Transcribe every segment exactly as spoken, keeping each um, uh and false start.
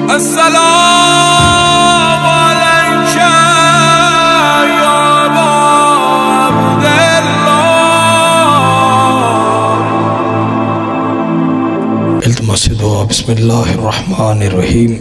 अस्सलाम अलैका या अबा अब्दिल्लाह। इल्तिमास दुआ बिस्मिल्लाहिर्रहमानिर्रहीम।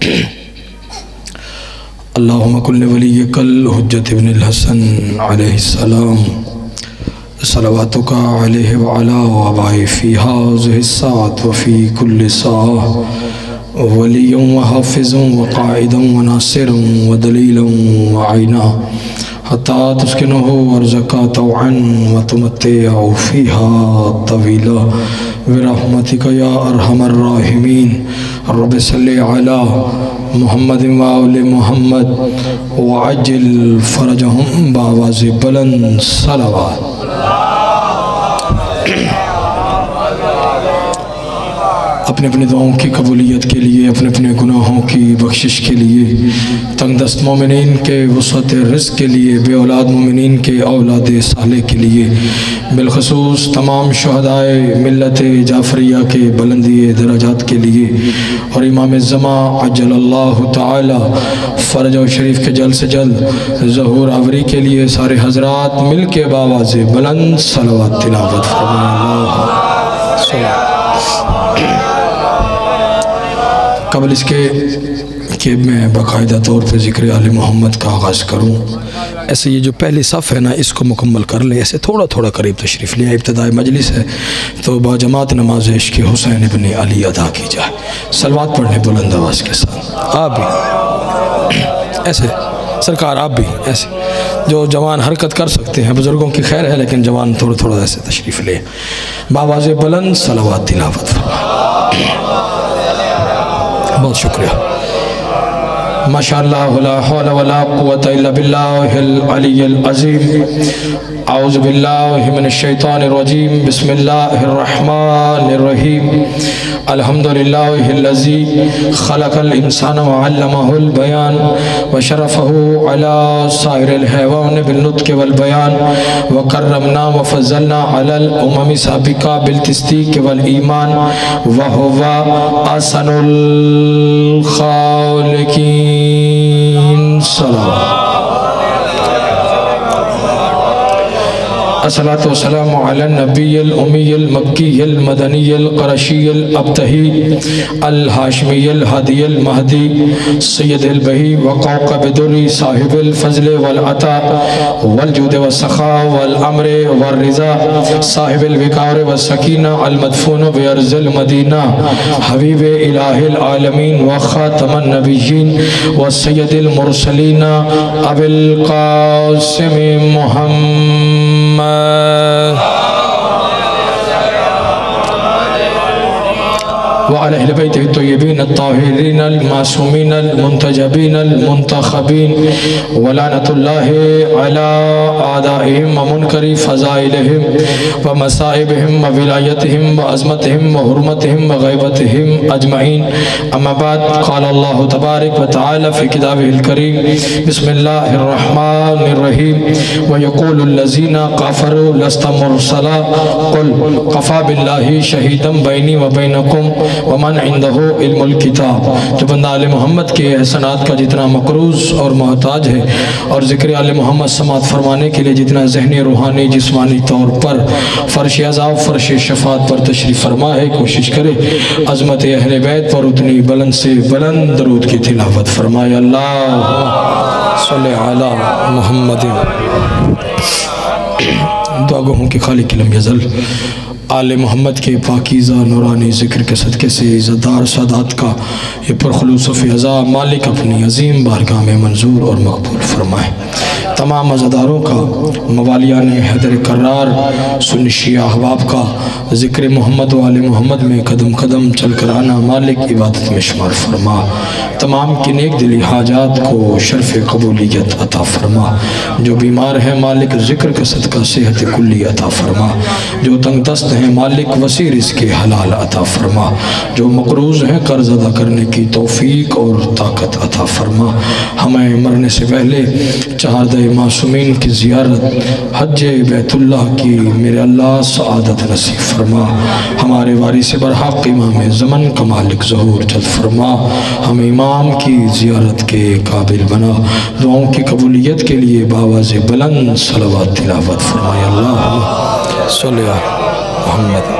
अल्लाहुम्मा कुल्लि वलिय्यकल हुज्जत इब्नुल हसन अलैहिस्सलाम सलवातुका अलैहि व अला आबाई फी हाज़िहि साअत व फी कुल्लि साअह वलिय्युन व हाफ़िज़ुन व क़ाइदुन व नासिरुन व दलीलन व आइना हत्ता तुस्किनुहु अर्ज़का तौअन व तुमत्तिअहु फ़ीहा तवीला बिरहमतिका या अरहमर राहिमीन। रब्बि सल्लि अला मुहम्मद व आले मुहम्मद व अज्जिल फ़रजहुम बआवाज़ि बुलंद सलवात। अपने अपने दुआओं की कबूलियत के लिए, अपने अपने गुनाहों की बख्शिश के लिए, तंगदस्त मोमिनीन के वसअत रिज़्क़ के लिए, बे औलाद मोमिनीन के औलाद साले के लिए, बिलखसूस तमाम शुहदाए मिल्लत जाफरिया के बुलंदी दराजात के लिए और इमाम ज़मा अज्जलल्लाहु ताला फ़रजहु शरीफ के जल्द से जल्द ज़हूर आवरी के लिए सारे हज़रात मिल के बावाज़ बुलंद सलवात तिलावत फरमाएं। कबल इसके कि मैं बाकायदा तौर पर ज़िक्र आले मोहम्मद का आगाज़ करूँ, ऐसे ये जो पहली सफ़ है ना, इसको मुकम्मल कर ले। ऐसे थोड़ा थोड़ा करीब तशरीफ़ लिया। इब्तिदाई मजलिस है तो बाजमात नमाज इश्क़ हुसैन इब्न अली अदा की जाए। सलवात पढ़ने बुलंद आवाज़ के साथ। आप भी ऐसे सरकार, आप भी ऐसे जो जवान हरकत कर सकते हैं, बुज़ुर्गों की खैर है लेकिन जवान थोड़ा थोड़ा ऐसे तशरीफ़ ले, बावाज़ बुलंद सलवात तिलावत फरमाएं। बहुत शुक्रिया। माशाअल्लाह ला हौला वला कुव्वता इल्ला बिल्लाहिल अलिय्यिल अज़ीम। औज़ु बिल्लाहि मिनश शैतानिर रजीम। बिस्मिल्लाहिर रहमानिर रहीम। अल्हम्दुलिल्लाहिल्लज़ी खलक़ल इंसाना व अल्लमहुल बयान व शरफ़हु अला साइरिल हैवान बिल नुत्क़ि वल बयान व कर्रमना व फ़ज़्ज़लना अलल उममी साबिक़ा बिल तस्दीक़ वल ईमान व हुवा अहसनुल खालिक़ीन। सलाम। अस्सलातु वस्सलामु अला नबिय्यिल उम्मिय्यिल मक्किय्यिल मदनिय्यिल क़ुरैशिय्यिल अब्तही अल हाशिमिय्यिल हादिय्यिल महदी सय्यदिल बही व कौकब दुर्री साहिबिल फ़ज़्ल वल अता वल जूद व सखा वल अम्र व रिज़ा साहिबिल विकार व सकीना अल मदफून व अर्ज़िल मदीना हबीब इलाहिल आलमीन व ख़ातमन नबिय्यीन व सय्यदिल मुरसलीन अबिल क़ासिम मुहम्मद व अला अहले बैतिही अत-तय्यबीन अत-ताहिरीन अल-मासूमीन अल-मुंतजबीन अल-मुंतखबीन व लानतुल्लाहि अला आदाइहिम व मुनकरी फ़ज़ाइलिहिम व मसाइबिहिम व विलायतिहिम व अज़मतिहिम व हुर्मतिहिम व ग़ैबतिहिम अजमईन। अम्मा बाद क़ाल अल्लाहु तबारक व तआला फ़ी किताबिहिल करीम। बिस्मिल्लाहिर रहमानिर रहीम। व यक़ूलुल लज़ीना कफ़रू लस्त मुरसला क़ुल कफ़ा बिल्लाहि शहीदन बैनी व बैनकुम व मन इंदहु इल्मुल किताब। जो बंदा आले मोहम्मद के एहसानात का जितना मक़रूज़ और मोहताज है और ज़िक्र आले मोहम्मद समात फरमाने के लिए जितना ज़हनी रूहानी जिस्मानी तौर पर फ़र्श अज़ाब फ़र्श शफ़ात पर तशरीफ़ फरमा है, कोशिश करे अज़मत अहले बैत पर उतनी बुलंद से बुलंद दरूद की तिलावत फरमाए। अल्लाहुम्मा सल्लि अला मुहम्मद। दुआ गो हूँ कि खालिक़ लम यज़ल आले मोहम्मद के पाकीज़ा नूरानी ज़िक्र के सदक़े से इज़्ज़तदार सादात का ये पुरखुलूस फ़िज़ा मालिक अपनी अज़ीम बारगाह में मंजूर और मकबूल फरमाए। तमाम अज़ादारों का, मवालियान हैदर कर्रार सुन्नी शिया अहबाब का ज़िक्र मोहम्मद व आले मोहम्मद में कदम कदम चल कर आना मालिक इबादत में शुमार फरमा। तमाम की नेक दिली हाजात को शर्फ़ कबूलियत अता फरमा। जो बीमार हैं मालिक ज़िक्र का सदका सेहत कुल्ली अता फरमा। जो तंग दस्त हैं मालिक वसी रिज़्क़ हलाल अता फरमा। जो मक़रूज़ हैं कर्ज़ अदा करने की तौफ़ीक और ताकत अता फरमा। हमें मरने से पहले चार दे मासूमीन की ज़ियारत, हज बैतुल्लाह की मेरे अल्लाह सआदत नसीब फरमा। हमारे वारिस बरहक़ इमाम ज़मन का मालिक ज़हूर जल्द फरमा। हम इमाम की ज़ियारत के काबिल बना। दुआओं की कबूलियत के लिए बावाज़ बुलंद सलवात तिलावत फरमाए। अल्लाह सल्ली अला मुहम्मद।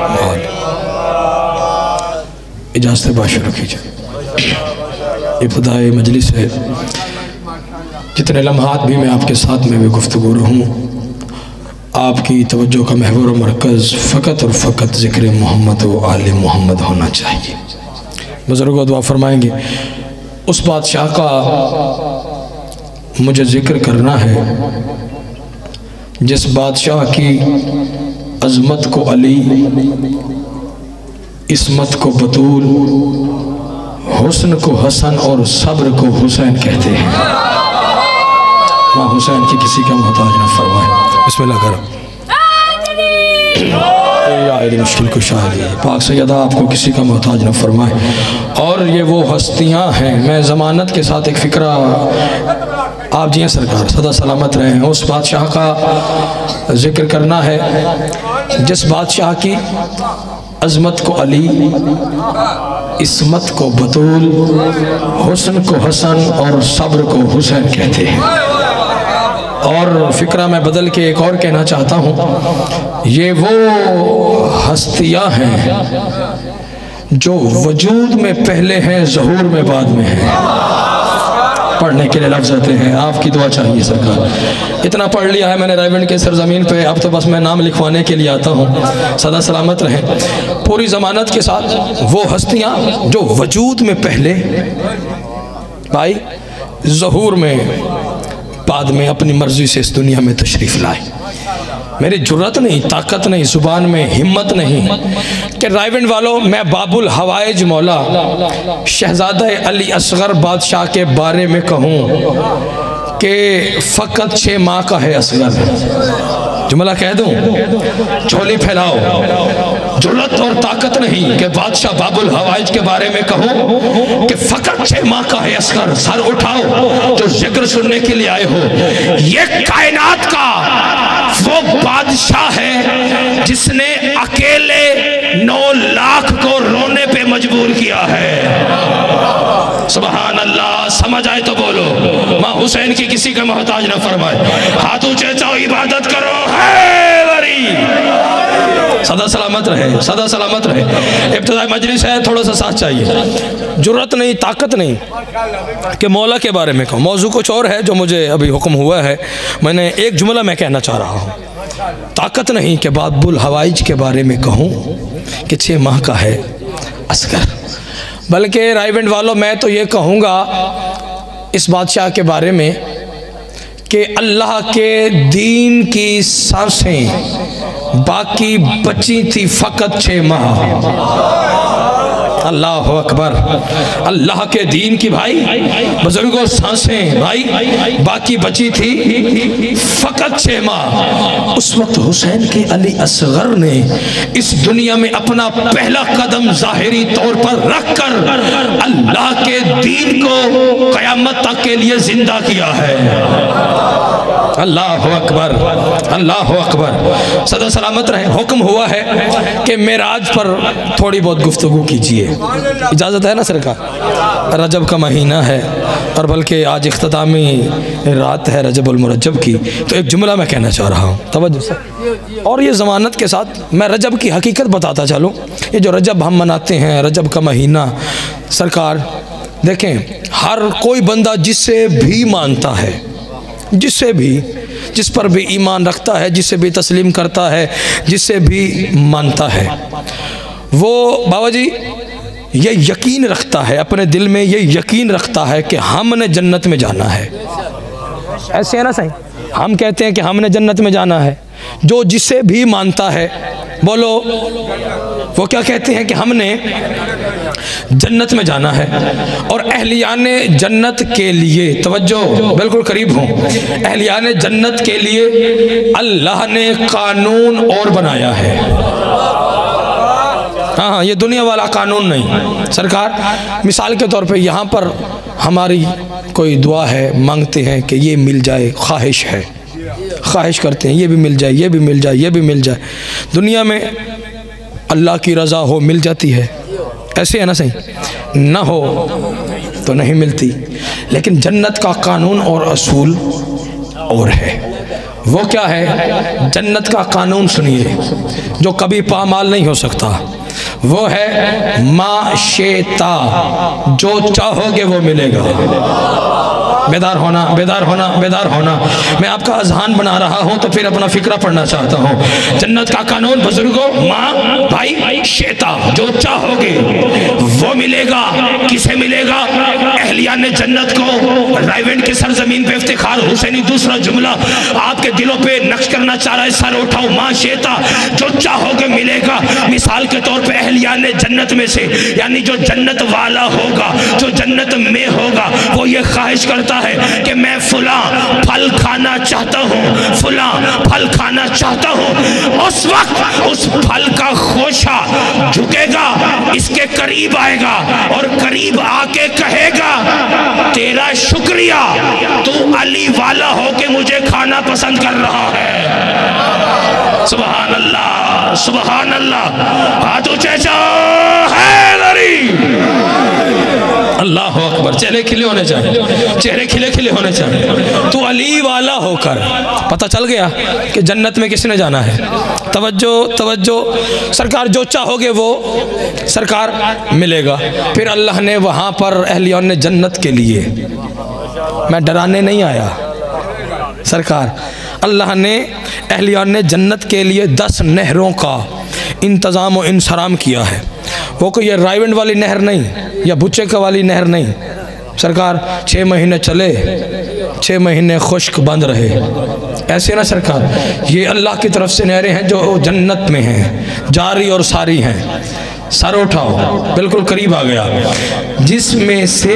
इजाज़त बात शुरू कीजिए। इब्तिदाए मजलिस है, जितने लम्हात भी मैं आपके साथ में भी गुफ्तगू रहूँ, आपकी तवज्जो का महवर और मरकज़ फ़कत और फ़कत ज़िक्र मोहम्मद व आले मोहम्मद होना चाहिए। बुज़ुर्गों दुआ फरमाएंगे। उस बादशाह का मुझे ज़िक्र करना है जिस बादशाह की अज़मत को अली, इस्मत को बतूल, हुस्न को हसन और सब्र को हुसैन कहते हैं। माँ हुसैन की किसी का मोहताज न फरमाए। बिस्मिल्लाह करो। मुश्किल को शायद पाक सैयदा आपको किसी का मोहताज न फरमाए। और ये वो हस्तियाँ हैं, मैं ज़मानत के साथ एक फ़िक्रा, आप जी सरकार सदा सलामत रहे हैं, उस बादशाह का ज़िक्र करना है जिस बादशाह की अज़मत को अली, इस्मत को बतूल, हुस्न को हसन और सब्र को हुसैन कहते हैं। और फ़िक्रा मैं बदल के एक और कहना चाहता हूँ, ये वो हस्तियाँ हैं जो वजूद में पहले हैं, ज़हूर में बाद में हैं। पढ़ने के लिए लफ्ज़ आते हैं, आपकी दुआ चाहिए सरकार। इतना पढ़ लिया है मैंने रायगढ़ के सरजमीन पे, अब तो बस मैं नाम लिखवाने के लिए आता हूँ। सदा सलामत रहें। पूरी ज़मानत के साथ वो हस्तियाँ जो वजूद में पहले, भाई ज़हूर में बाद में अपनी मर्ज़ी से इस दुनिया में तशरीफ़ लाए। मेरी जुर्रत नहीं, ताकत नहीं, ज़ुबान में हिम्मत नहीं कि रायविंड वालों मैं बाबुल हवाइज मौला शहज़ादा अली असगर बादशाह के बारे में कहूँ कि फ़कत छः माह का है असगर। जुमला कह दूँ, झोली फैलाओ। जुर्रत और ताकत नहीं कि बादशाह बाबुल हवाइज के बारे में कहूँ कि फ़कत छः माह का है असगर। सर उठाओ जो जिक्र सुनने के लिए आए हो। ये कायनात का वो बादशाह है जिसने अकेले नौ लाख को रोने पे मजबूर किया है। सुभान अल्लाह, समझ आए तो बोलो। माँ हुसैन की किसी का मोहताज न फरमाए। हाथ ऊंचे चाहो, इबादत करो है वरी। सदा सलामत रहे, सदा सलामत रहे। इब्तिदाई मजलिस है, थोड़ा सा साथ चाहिए। जुर्रत नहीं, ताकत नहीं कि मौला के बारे में कहूँ। मौजू कुछ और है जो मुझे अभी हुक्म हुआ है। मैंने एक जुमला मैं कहना चाह रहा हूँ। ताकत नहीं कि बाबुल हवाइज के बारे में कहूँ कि छः माह का है असगर। बल्कि रायविंड वालों मैं तो ये कहूँगा इस बादशाह के बारे में कि अल्लाह के दीन की सांसें बाकी बची थी फ़कत छः माह। अल्लाह अकबर। अल्लाह के दीन की भाई बुजुर्गों सांसें भाई बाकी बची थी फ़कत छः माह। उस वक्त हुसैन के अली असगर ने इस दुनिया में अपना पहला कदम ज़ाहिरी तौर पर रख कर अल्लाह के दीन को क़यामत तक के लिए जिंदा किया है। अल्लाह अकबर, अल्लाह अकबर। सदा सलामत रहे। हुक्म हुआ है कि मेराज पर थोड़ी बहुत गुफ्तगू कीजिए, इजाज़त है ना सरकार? रजब का महीना है और बल्कि आज इख्तितामी रात है रजबुल मुरज्जब की, तो एक जुमला मैं कहना चाह रहा हूँ, तवज्जो से। और ये ज़मानत के साथ मैं रजब की हकीकत बताता चलूँ। ये जो रजब हम मनाते हैं, रजब का महीना, सरकार देखें, हर कोई बंदा जिससे भी मानता है, जिससे भी, जिस पर भी ईमान रखता है, जिससे भी तस्लीम करता है, जिससे भी मानता है, वो बाबा जी ये यकीन रखता है, अपने दिल में ये यकीन रखता है कि हमने जन्नत में जाना है। ऐसे है ना सही? हम कहते हैं कि हमने जन्नत में जाना है। जो जिसे भी मानता है, बोलो, वो क्या कहते हैं कि हमने जन्नत में जाना है। और अहलियाने जन्नत के लिए, तवज्जो बिल्कुल करीब हों, अहलियाने जन्नत के लिए अल्लाह ने कानून और बनाया है। हाँ हाँ, ये दुनिया वाला कानून नहीं। सरकार मिसाल के तौर पे यहाँ पर हमारी कोई दुआ है, मांगते हैं कि ये मिल जाए, ख्वाहिश है, ख्वाहिश करते हैं ये भी मिल जाए, ये भी मिल जाए, ये भी मिल जाए। दुनिया में अल्लाह की रज़ा हो मिल जाती है, ऐसे है ना, सही ना हो तो नहीं मिलती। लेकिन जन्नत का कानून और असूल और है। वो क्या है? जन्नत का कानून सुनिए, जो कभी पामाल नहीं हो सकता। वो है माशेता, जो चाहोगे वो मिलेगा। बेदार होना, बेदार होना, बेदार होना। मैं आपका अजहान बना रहा हूँ तो फिर अपना फिक्रा पढ़ना चाहता हूँ। जन्नत का कानून बुजुर्गों, माँ भाई शेता, जो चाहोगे वो मिलेगा। किसे मिलेगा? अहलिया ने जन्नत को। रायवेंड की सरजमीन पे इफ्तिखार हुसैनी दूसरा जुमला आपके दिलों पे नक्श करना चाह रहा है। सर उठाओ, माँ शेता, जो चाहोगे मिलेगा। मिसाल के तौर पे अहलिया ने जन्नत में से, यानी जो जन्नत वाला होगा, जो जन्नत में होगा, वो ये ख्वाहिश करता है कि मैं फुला फल खाना चाहता हूँ, फुला फल खाना चाहता हूँ। उस वक्त उस फल का खोशा झुकेगा, इसके करीब आएगा और करीब आके कहेगा, तेरा शुक्रिया, तू अली वाला हो के मुझे खाना पसंद कर रहा है। सुभान अल्लाह, सुभान अल्लाह। हाथ ऊंचे जाओ, हैदरी। अल्लाह अकबर। चेहरे खिले होने चाहिए, चेहरे खिले खिले होने चाहिए। तो अली वाला होकर पता चल गया कि जन्नत में किसने जाना है। तवज्जो तवज्जो। सरकार जो चाहोगे वो सरकार मिलेगा। फिर अल्लाह ने वहाँ पर अहलियों ने जन्नत के लिए, मैं डराने नहीं आया सरकार, अल्लाह ने अहलियों ने जन्नत के लिए दस नहरों का इंतज़ाम व इंसराम किया है। वो कोई ये रायवेंड वाली नहर नहीं या बुच्चे वाली नहर नहीं। सरकार छः महीने चले, छः महीने खुश्क बंद रहे, ऐसे ना सरकार। ये अल्लाह की तरफ से नहरें हैं जो जन्नत में हैं, जारी और सारी हैं। सर उठाओ, बिल्कुल करीब आ गया। जिसमें से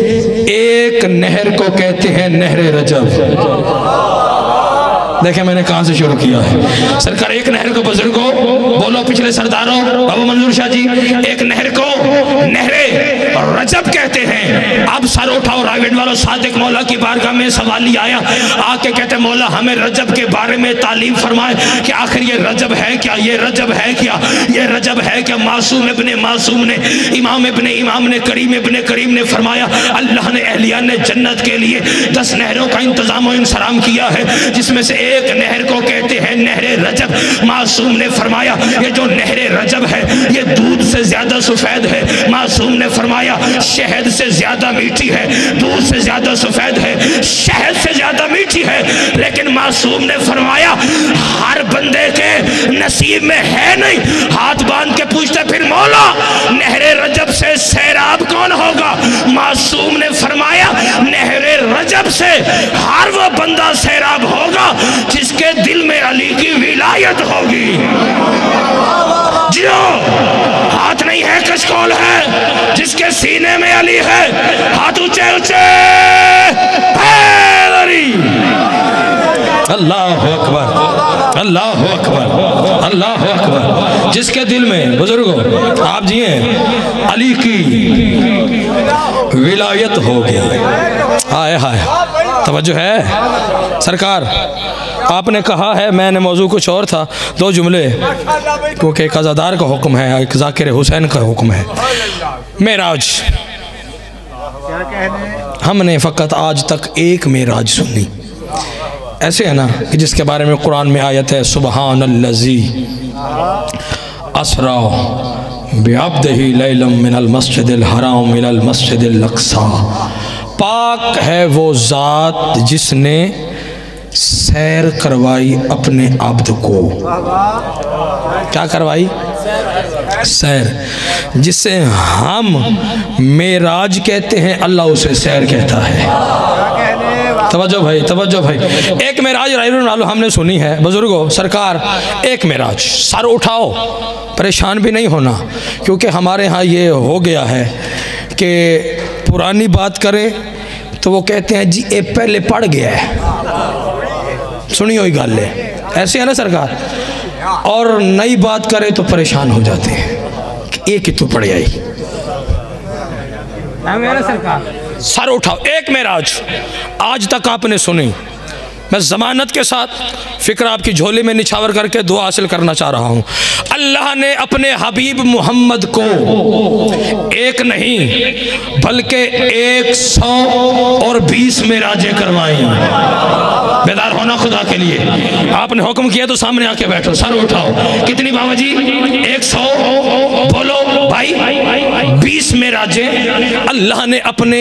एक नहर को कहते हैं नहरे रजब। देखें मैंने कहाँ से शुरू किया है। सरकार एक नहर को, बुजुर्गों बोलो, पिछले सरदारों, बाबू मंजूर शाह जी, एक नहर को नहरे रजब कहते हैं। अब सर उठाओ रायवेंड वालों, सादिक मौला की बारगाह में सवाली आया, आके कहते मौला हमें रजब के बारे में तालीम फरमाए कि आखिर ये रजब है क्या, ये रजब है क्या, ये रजब है क्या। मासूम इब्ने मासूम ने, इमाम इब्ने इमाम ने, करीम इब्ने करीम ने फरमाया, अल्लाह ने अहलिया ने जन्नत के लिए दस नहरों का इंतजाम और इंसराम किया है, जिसमें से एक नहर को कहते हैं नहरे रजब। मासूम ने फरमाया ये जो नहरे रजब है ये दूध से ज्यादा सफेद है। मासूम ने फरमाया शहद से ज्यादा मीठी है, दूध से ज्यादा सफेद है, शहद से ज्यादा मीठी है। लेकिन मासूम ने फरमाया हर बंदे के नसीब में है नहीं। हाथ बांध के पूछते फिर मौला नहरे रजब से सैराब कौन होगा? मासूम ने फरमाया नहरे रजब से हर वो बंदा सैराब होगा जिसके दिल में अली की विलायत होगी। जियो, हाथ नहीं है कशकोल है, जिसके सीने में अली है, हाथ ऊंचे ऊंचे। अल्लाह अकबर, अल्लाह अकबर, अल्लाह अकबर। जिसके दिल में बुजुर्गों आप जिए अली की विलायत होगी। हाय हाय, तवज्जो है सरकार। आपने कहा है, मैंने मौजू कुछ और था, दो जुमले, क्योंकि एक अज़ादार का हुक्म है, एक ज़ाकिर हुसैन का हुक्म है। मेराज, हमने फ़कत आज तक एक मेराज सुनी, ऐसे है ना, कि जिसके बारे में कुरान में आयत है सुबहानल्लज़ी असरा बिअब्दिही लैलम मिनल मस्जिदिल हराम मिनल मस्जिदिल अक़सा। पाक है वो ज़ात जिसने सैर करवाई अपने अब्द को। क्या करवाई? सैर। जिसे हम मेराज कहते हैं, अल्लाह उसे सैर कहता है। तवज्जो भाई, तवज्जो भाई। एक मेराज रायवेंड वालों हमने सुनी है बुजुर्गों। सरकार एक मेराज, सर उठाओ, परेशान भी नहीं होना, क्योंकि हमारे यहाँ ये हो गया है कि पुरानी बात करें तो वो कहते हैं जी ये पहले पड़ गया है, सुनी हुई गल है, ऐसे है ना सरकार। और नई बात करें तो परेशान हो जाते हैं। एक ही तो पड़ आई। सर उठाओ, एक मेराज आज तक आपने सुनी। मैं ज़मानत के साथ फ़िक्र आपकी झोली में निछावर करके दुआ हासिल करना चाह रहा हूँ। अल्लाह ने अपने हबीब मोहम्मद को एक नहीं बल्कि एक सौ और बीस मेराजें करवाई। बेदार होना खुदा के लिए। आपने हुक्म किया तो सामने आके बैठो, सर उठाओ। कितनी बाबा जी? एक सौ बोलो भाई, बीस मेराजें अल्लाह ने अपने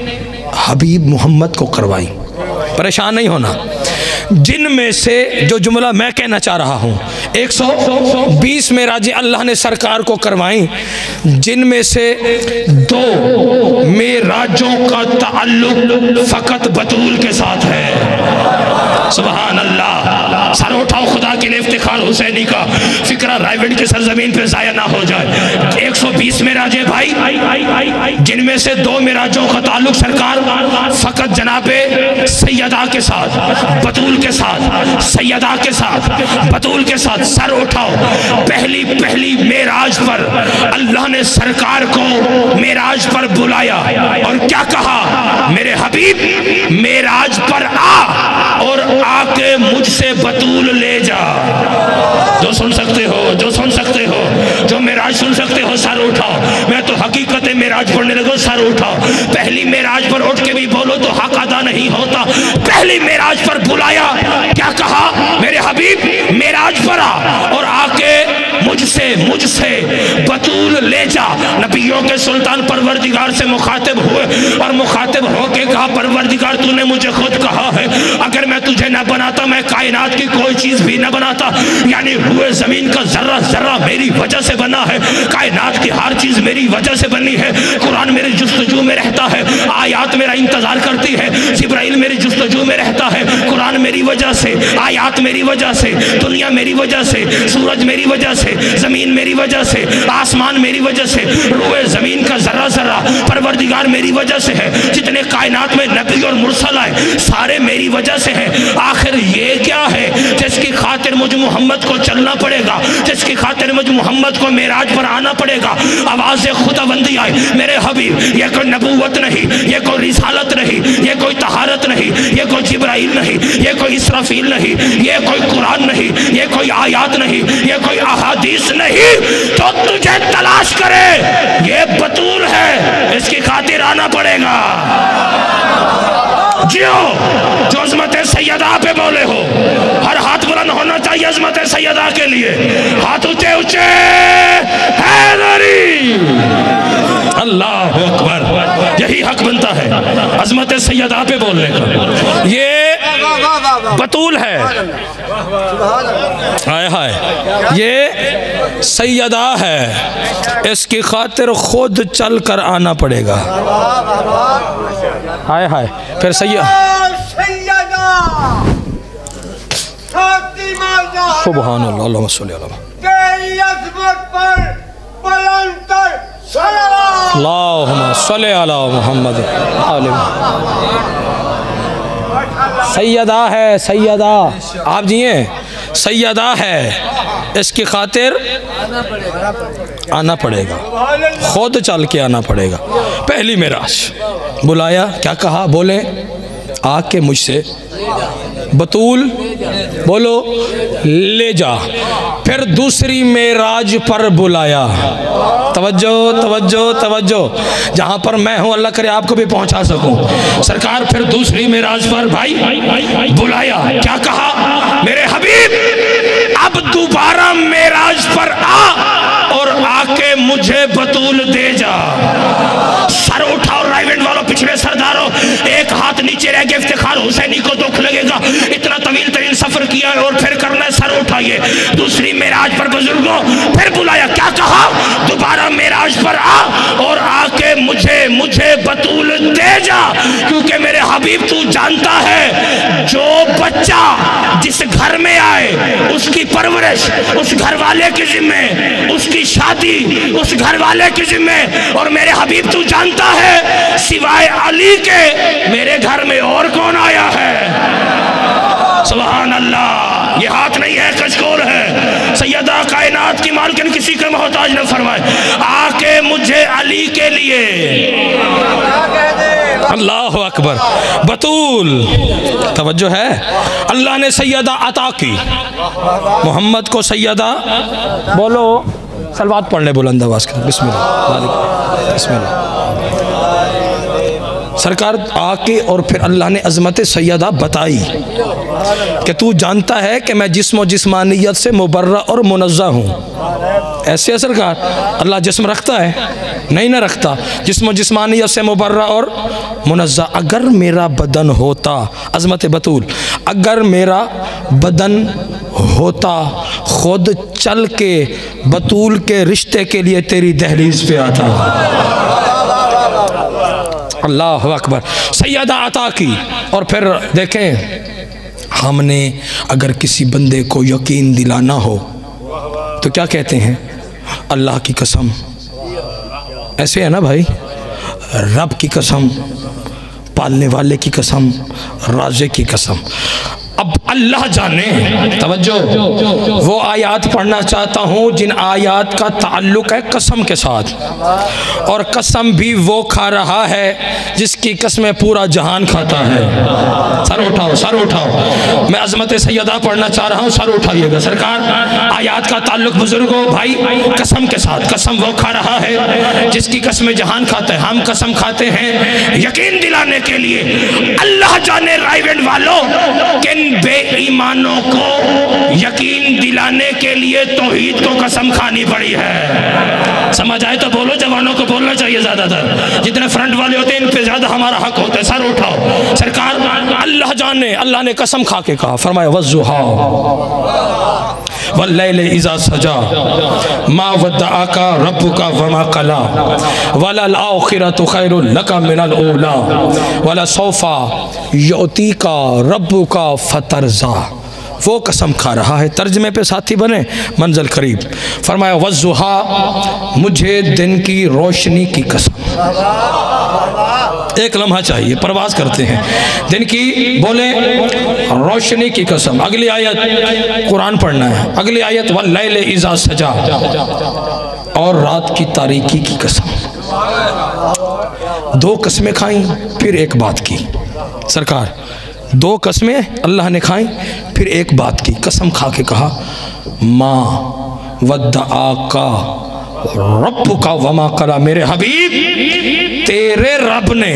हबीब मोहम्मद को करवाई। परेशान नहीं होना। जिनमें से जो जुमला मैं कहना चाह रहा हूँ, एक सौ बीस मेराजें अल्लाह ने सरकार को करवाई, जिनमें से दो मेराजों का ताल्लुक फ़कत बतूल के साथ है। सुभान अल्लाह। सर उठाओ, खुदा के लिए इफ्तिखार हुसैनी का। फिक्रा रायगढ़ की सरजमीन पे ज़ाया ना हो जाए। एक सौ बीस मेराजें भाई, जिनमें से दो मेराजों का ताल्लुक सरकार फ़कत जनाबे सैयदा के साथ, बतूल के साथ, सैयदा के साथ, बतूल के साथ। सर उठाओ। पहली पहली मेराज पर अल्लाह ने सरकार को मेराज पर बुलाया और क्या कहा? मेरे हबीब मेराज पर आ और आके मुझसे बतूल ले जा। जो सुन सकते हो, जो सुन सकते हो, जो मेराज सुन सकते हो, सर उठाओ। मैं तो हकीकत मेराज पढ़ने लगो, सर उठाओ। पहली मेराज पर उठ के भी बोलो तो हक अदा नहीं होता। पहली मेराज पर बुलाया, क्या कहा? मेरे हबीब मेराज पर आ और आके मुझसे मुझसे बतूल ले जा। नबियों के सुल्तान परवरदिगार से मुखातिब हुए और मुखातिब होके कहा, परवरदिगार तूने मुझे खुद कहा है अगर मैं तुझे न बनाता मैं कायनात की कोई चीज भी न बनाता। यानी हुए जमीन का जर्रा जर्रा मेरी वजह से बना है, कायनात की हर चीज मेरी वजह से बनी है। कुरान मेरी जुस्तजू में रहता है, आयात मेरा इंतजार करती है, जिब्राइल मेरी जुस्तजू में रहता है। कुरान मेरी वजह से, आयात मेरी वजह से, दुनिया मेरी वजह से, सूरज मेरी वजह से, जमीन मेरी वजह से, आसमान मेरी वजह से, रूए जमीन का जर्रा जर्रा परवरदिगार मेरी वजह से है। जितने कायनात में नबी और मुरसल आए सारे मेरी वजह से है। आखिर ये क्या है जिसकी खातिर मुझे मोहम्मद को चलना पड़ेगा, जिसकी खातिर मुझे मोहम्मद को मेराज पर आना पड़ेगा। आवाज़ खुदाबंदी आए, मेरे हबीब ये कोई नबूवत नहीं, ये कोई रिसालत नहीं, ये कोई तहारत नहीं, ये कोई जिब्राइल नहीं, ये कोई इसराफील नहीं, ये कोई कुरान नहीं, ये कोई आयात नहीं, ये कोई अहादीस नहीं। तो तुझे तलाश करे ये बतूल है, इसकी खातिर आना पड़ेगा। जियो जो अज़मत सैयदा पे बोले हो, हर हाथ बुलंद होना चाहिए अज़मत सैयदा के लिए। हाथ ऊंचे ऊंचे हैदरी, अल्लाह अकबर। यही हक बनता है अज़मत सैयदा पे बोलने का। ये बतूल है, हाय हाय, ये सैयदा है, इसकी खातिर खुद चल कर आना पड़ेगा। हाय हाय। फिर सैयदा सुभान अल्लाह, अल्लाहुम्मा सल्ली अला अल्लाहुम्मा सल्ली अला मुहम्मद। सैयदा है, सैयदा आप जिए, सैयदा है, इसकी खातिर आना पड़ेगा, खुद चल के आना पड़ेगा। पहली मेराज बुलाया, क्या कहा? बोले आके मुझसे बतूल बोलो ले जा। फिर दूसरी मेराज पर बुलाया, तवज्जो तवज्जो तवज्जो, जहाँ पर मैं हूँ अल्लाह करे आपको भी पहुँचा सकूँ। सरकार फिर दूसरी मेराज पर भाई बुलाया, क्या कहा? मेरे हबीब अब दोबारा मेराज पर आ और आके मुझे बतूल दे जा। सर उठाओ राइवेंट वालों, पिछले सरदारों, एक हाथ नीचे रह गए। इफ्तिखार हुसैनी को दुख लगेगा, इतना तवील तरीन सफर किया है और फिर करना है। सर उठाइए। दूसरी मेराज पर बुजुर्गों फिर बुलाया, क्या कहा? दोबारा मेराज पर आ और आके मुझे मुझे बतूल दे जा, क्योंकि मेरे हबीब तू जानता है जो बच्चा जिस घर में आए उसकी परवरिश उस घर वाले के जिम्मे, उसकी शादी उस घर वाले के जिम्मे। और मेरे हबीब तू जानता है सिवाय अली के मेरे घर में और कौन आया है? सुभान अल्लाह। ये हाथ नहीं है, कचकोर है। सैयद खुदा कायनात की मालकिन किसी के मोहताज न फरमाए, आके मुझे अली के लिए। अल्लाह अकबर। बतूल तवज्जो है, अल्लाह ने सैयदा अता की, मोहम्मद को सैयदा बोलो, सलवात पढ़ ले बुलंद आवाज कर, बिस्मिल्लाह बिस्मिल्लाह। सरकार आके और फिर अल्लाह ने अज़मत सैयदा बताई कि तू जानता है कि मैं जिस्म और जिस्मानियत से मुबर्रा और मुनज़्ज़ा हूँ। ऐसे है सरकार, अल्लाह जिस्म रखता है? नहीं ना रखता। जिस्म और जिस्मानियत से मुबर्रा और मुनज़्ज़ा। अगर मेरा बदन होता, अज़मत बतूल, अगर मेरा बदन होता खुद चल के बतूल के रिश्ते के लिए तेरी दहलीज पे आता। अल्लाह अकबर। सैयदा अता की। और फिर देखें, हमने अगर किसी बंदे को यकीन दिलाना हो तो क्या कहते हैं? अल्लाह की कसम। ऐसे है ना भाई, रब की कसम, पालने वाले की कसम, राज़े की कसम। अब अल्लाह जाने, तवज्जो, वो आयात पढ़ना चाहता हूँ जिन आयात का ताल्लुक है कसम के साथ, और कसम भी वो खा रहा है जिसकी कसमें पूरा जहान खाता है। सर उठाओ, सर उठाओ, मैं अज़मत सैयदा पढ़ना चाह रहा हूँ, सर उठाइएगा। सरकार, आयात का ताल्लुक बुजुर्गों भाई कसम के साथ। कसम वो खा रहा है जिसकी कसमें जहान खाता है। हम कसम खाते हैं यकीन दिलाने के लिए। अल्लाह जाने राइवेंड वालों, किन बेईमानों को यकीन दिलाने के लिए तौहीद को कसम खानी पड़ी है। समझ आए तो बोलो, जवानों को बोलना चाहिए ज्यादातर, जितने फ्रंट वाले होते हैं इन पे ज्यादा हमारा हक होता है। सर उठाओ। सरकार, अल्लाह जाने, अल्लाह ने कसम खा के कहा, फरमाया वज़्ज़ुहा वल्लैल इज़ा सजा मा वद्दअका रब्बुका वमा कला वलल आखिरतु खैरुल लका मिनल ऊला वला सौफा युतीका रब्बुका फतरज़ा। वो कसम खा रहा है। तर्जमे पे साथी बने, मंजिल करीब। फरमाया वज़्ज़ुहा, मुझे दिन की रोशनी की कसम। एक लम्हा चाहिए, परवाज करते हैं। दिन की बोले रोशनी की कसम। अगली आयत कुरान पढ़ना है। अगली आयत वल्लैल इज़ा सजा, और रात की तारीकी की कसम। दो कसमें खाई, फिर एक बात की। सरकार, दो कसमें अल्लाह ने खाई, फिर एक बात की। कसम खा के कहा, माँ वद्दअका रब्बुका वमा कला। मेरे हबीब, तेरे रब ने,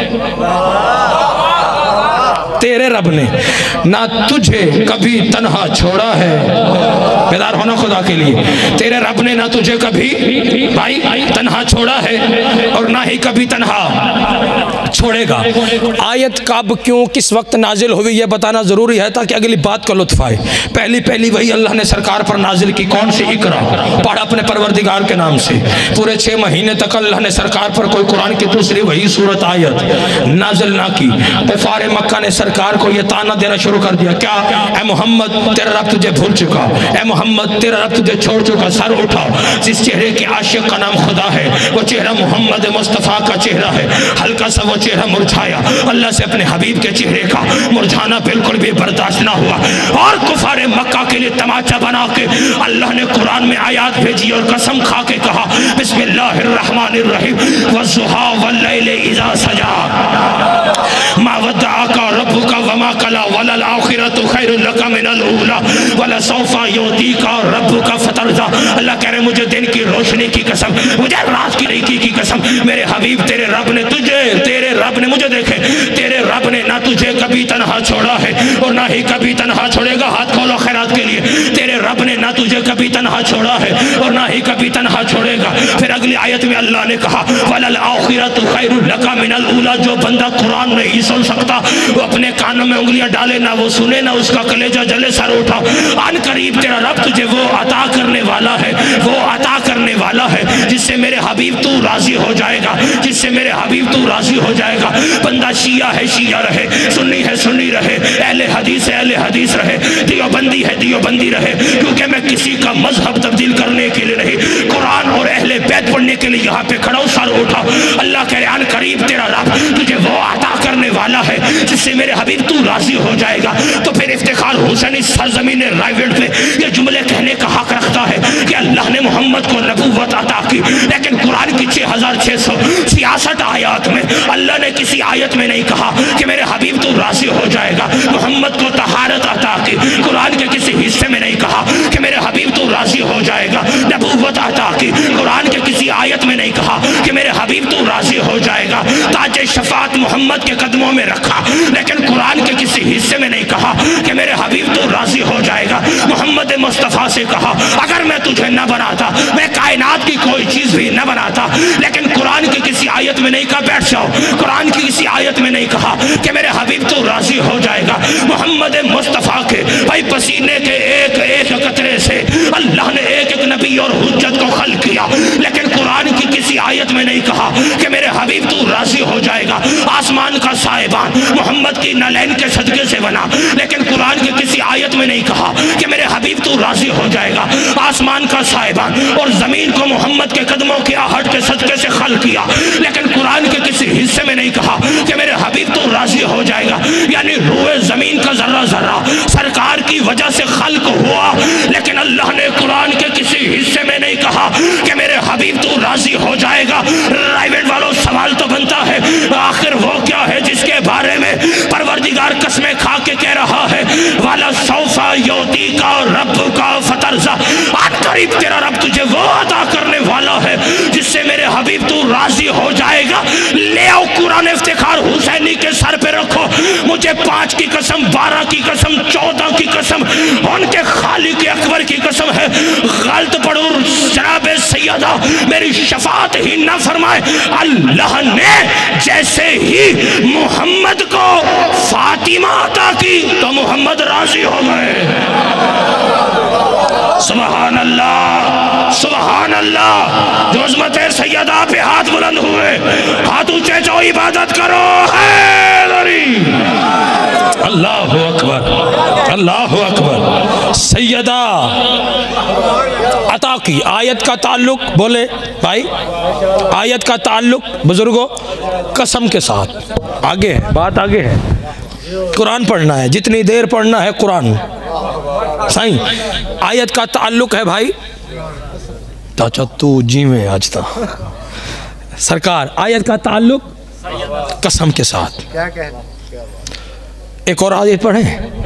तेरे रब ने ना तुझे कभी तन्हा छोड़ा है। बेदार होना खुदा के लिए। तेरे रब ने ना तुझे कभी भाई तन्हा छोड़ा है और ना ही कभी तन्हा छोड़ेगा। आयत कब, क्यों, किस वक्त नाजिल हुई यह बताना जरूरी है ताकि अगली बात का लुत्फ आए। पहली पहली वही अल्लाह ने सरकार पर नाजिल की। कौन सी? इकरा, पढ़ अपने परवरदिगार के नाम से। पूरे छह महीने तक अल्लाह ने सरकार पर कोई कुरान की दूसरी वही सूरत आयत नाजिल ना की। कुफार मक्का ने सरकार को यह ताना देना शुरू कर दिया, क्या ए मोहम्मद तेरा रब तुझे भूल चुका, ए मोहम्मद तेरा रब तुझे छोड़ चुका। सर उठाओ। जिस चेहरे के आशिक का नाम खुदा है वो चेहरा मोहम्मद मुस्तफ़ा का चेहरा है। हल्का सा वो चेहरा मुरझाया। अल्लाह से अपने हबीब के चेहरे का मुरझाना बिल्कुल भी बर्दाश्त ना हुआ, और कुफार मक्का के लिए तमाचा बना के अल्लाह ने कुरान में आयात भेजी और कसम खा के कहा, बिस्मिल्लाहिर्रहमानिर्रहीम, वज़्ज़ुहा वल्लैल इज़ा सजा मा वद्दअका रब्बुका वमा कला वलल आखिरतु खैरुल लका मिनल ऊला वला सौफा युतीका रब्बुका फतरज़ा। अल्लाह कह रहे मुझे दिन की रोशनी की कसम, मुझे रात की नेकी की कसम। मेरे हबीब, तेरे रब ने तुझे, तेरे रब ने मुझे देखे, तेरे रब ने ना तुझे कभी तन्हा छोड़ा है और ना ही कभी तन्हा छोड़ेगा। हाथ खोलो खैरात के लिए। तेरे रब ने ना तुझे कभी तन्हा छोड़ा है और ना ही कभी तन्हा छोड़ेगा। फिर अगली आयत में अल्लाह ने कहा, वलल आखिरतु खैरुल लका मिनल ऊला। जो बंदा कुरान नहीं सुन सकता वो अपने कानों में उंगलियां डाले, ना वो सुने ना उसका कलेजा जले। सर उठा। अन करीब तेरा रब तुझे वो अता करने वाला है, वो अता करने वाला है जिससे मेरे हबीब तू राजी हो जाएगा, जिससे मेरे हबीब तू राजी हो जाएगा। बंदा शिया है शिया रहे, सुन्नी है सुन्नी रहे, अहले हदीस है अहले हदीस रहे, दियोबंदी है दियोबंदी रहे, क्योंकि मैं किसी का मजहब तब्दील करने के लिए नहीं, कुरान और अहले बैत पढ़ने के लिए यहाँ पे खड़ा हूँ। सर उठा। अल्लाह कह रहे अन करीब तेरा रब तुझे वो अता करने वाला है जिससे मेरे हबीब तू राजी हो जाएगा। तो फिर इफ्तिखार हुसैन इस सरजमीन रायगढ़ पे ये जुमले कहने का हक रखता मोहम्मद को नबूवत अता की, लेकिन कुरान की छः हज़ार छः सौ छियासठ आयत में अल्लाह ने किसी आयत में नहीं कहा कि मेरे हबीब तो राजी हो जाएगा। मोहम्मद को तहारत अता की, कुरान के किसी हिस्से में नहीं कहा कि मेरे हबीब तो राजी हो जाएगा। नबूवत अता की, कुरान के किसी आयत में नहीं कहा कि मेरे हबीब तो राजी हो जाएगा। ताज शफात मोहम्मद के कदमों में रखा, लेकिन कुरान के किसी हिस्से में नहीं कहा कि मेरे हबीब तो राजी हो जाएगा। मोहम्मद मुस्तफ़ा से कहा अगर मैं तुझे न बनाता, मैं कायनात की कोई चीज़ भी न बनाता, लेकिन कुरान की किसी आयत में नहीं कहा बैठ जाओ, कुरान की किसी आयत में नहीं कहा कि मेरे हबीब तो राजी हो जाएगा। मोहम्मद मुस्तफ़ा के भाई पसीने के एक एक कतरे से अल्लाह ने एक एक नबी और हुज्जत को खल किया, लेकिन कुरान की किसी आयत में नहीं कहा कि मेरे हबीब तो राजी हो जाएगा। आसमान का साहिबान मोहम्मद की नलैन के सदके से बना, लेकिन कुरान की किसी आयत में नहीं कहा कि मेरे हबीब तो राजी हो जाएगा। आसमान का साहिबान और ज़मीन को मोहम्मद के कदमों के आहट के सदके से खल किया, लेकिन कुरान के किसी हिस्से में नहीं कहा कि मेरे हबीब तो राजी हो जाएगा। यानी रूए ज़मीन का जर्रा जर्रा सरकार की वजह से खल्क हुआ, लेकिन अल्लाह ने कुरान के किसी हिस्से में नहीं कहा कि मेरे हबीब तो राजी हो जाएगा। राइवेट वालों सवाल तो बनता है आखिर वो क्या है जिसके बारे में परवरदिगार कसमें खा के कह रहा है वाला सौफा योती का रब का फतरजा, करीब तेरा रब तुझे वो अता करने वाला है जिससे मेरे हबीब तू राजी हो जाएगा। ले आओ कुरान इफ्तिखार हुसैनी के सर पे रखो, मुझे पांच की कसम, बारह की कसम, चौदह की कसम, उनके खालिक अकबर की कसम है, गलत पढ़ो जनाब सैयदा मेरी शफात ही ना फरमाए। अल्लाह ने जैसे ही मोहम्मद को फातिमा अता की तो मोहम्मद राजी हो गए। सुभान अल्लाह, सुभान अल्लाह। जो अज़मत सैयदा पे हाथ बुलंद हुए, हाथ ऊंचे जो इबादत करो हैदरी। अल्लाह अकबर, अल्लाह अकबर। सैयदा अता की आयत का ताल्लुक, बोले भाई, आयत का ताल्लुक बुजुर्गों कसम के साथ। आगे है बात, आगे है, कुरान पढ़ना है, जितनी देर पढ़ना है कुरान। सही आयत का ताल्लुक है भाई, चाचा तू जीवे आज तक सरकार। आयत का ताल्लुक कसम के साथ। क्या कहना? एक और आयत पढ़े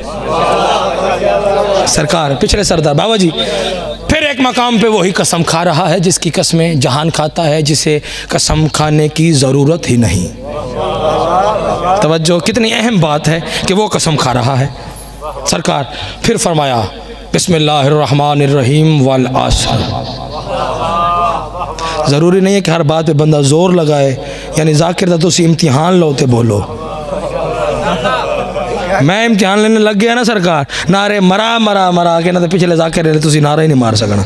सरकार, पिछले सरदार बाबा जी फिर एक मकाम पे वही कसम खा रहा है जिसकी कसमें जहान खाता है, जिसे कसम खाने की ज़रूरत ही नहीं। तवज्जो, कितनी अहम बात है कि वो कसम खा रहा है। सरकार फिर फरमाया बिस्मिल्लाहिर्रहमानिर्रहीम वल अस्र। ज़रूरी नहीं है कि हर बात पे बंदा जोर लगाए, यानी जाकिर दा तुसी इम्तिहान लो ते बोलो। मैं इम्तिहान लेने लग गया ना सरकार, नारे मरा मरा मरा के ना तो पिछले जाकिर रहे तुसी नारा ही नहीं मार सकना।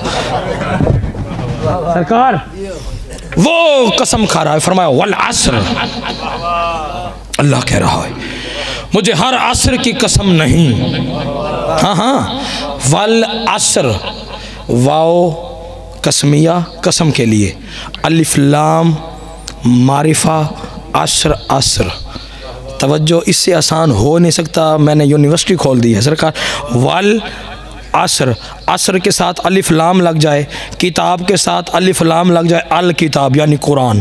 सरकार वो कसम खा रहा है, फरमाया वल अस्र। अल्लाह कह रहा है मुझे हर असर की कसम नहीं। हाँ हाँ, वल असर, वाओ कसमिया कसम के लिए, अलिफ लाम मारिफा, असर असर। तवज्जो, इससे आसान हो नहीं सकता, मैंने यूनिवर्सिटी खोल दी है सरकार। वल असर, असर के साथ अलिफ लाम लग जाए, किताब के साथ अलिफ लाम लग जाए, अल किताब यानी कुरान।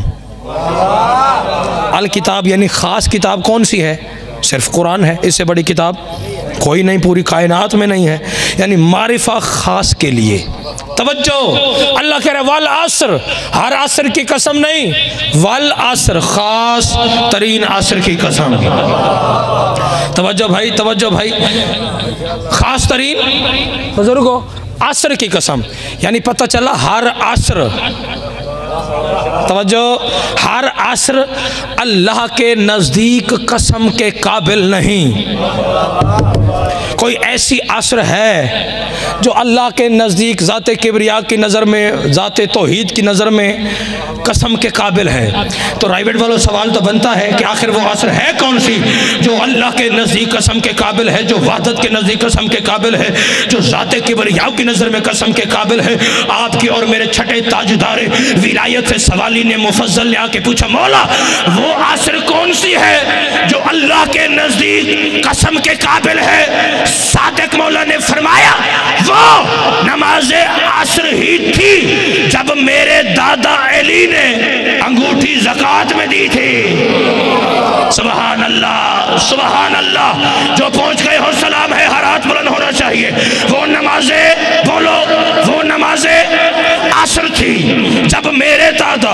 अल किताब यानी ख़ास किताब कौन सी है? सिर्फ कुरान है, इससे बड़ी किताब कोई नहीं, पूरी कायनात में नहीं है, यानी मारिफा ख़ास के लिए। तवज्जो, अल्लाह कह रहा है वल असर, हर असर की कसम नहीं, वल असर ख़ास तरीन असर की कसम। तवज्जो भाई, तवज्जो भाई, ख़ास तरीन बुजुर्गों असर की कसम, यानी पता चला हर असर। तवज्जो, हर असर अल्लाह के नज़दीक कसम के काबिल नहीं। कोई ऐसी असर है जो अल्लाह के नज़दीक ज़ाते किबरिया की नज़र में, ज़ाते तौहीद की नज़र में कसम के काबिल है। तो राइवेट वालों सवाल तो बनता है कि आखिर वो असर है कौन सी जो अल्लाह के नज़दीक कसम के काबिल है, जो वादत के नज़दीक कसम के काबिल है, जो ज़ाते किबरिया की नज़र में कसम के काबिल है। आपकी और मेरे छठे ताजदार विलायत से सवाली ने मुफज्जल ने आके पूछा, मौला वो असर कौन सी है जो अल्लाह के नजदीक कसम के काबिल है। सादिक मौला ने फरमाया वो नमाज असर ही थी जब मेरे दादा अली ने अंगूठी ज़कात में दी थी। सुभान अल्लाह, सुभान अल्लाह। जो पहुंच गए हो सलाम है, हर हाथ बुलंद होना चाहिए। वो नमाजे बोलो, वो नमाजे असर थी जब मेरे दादा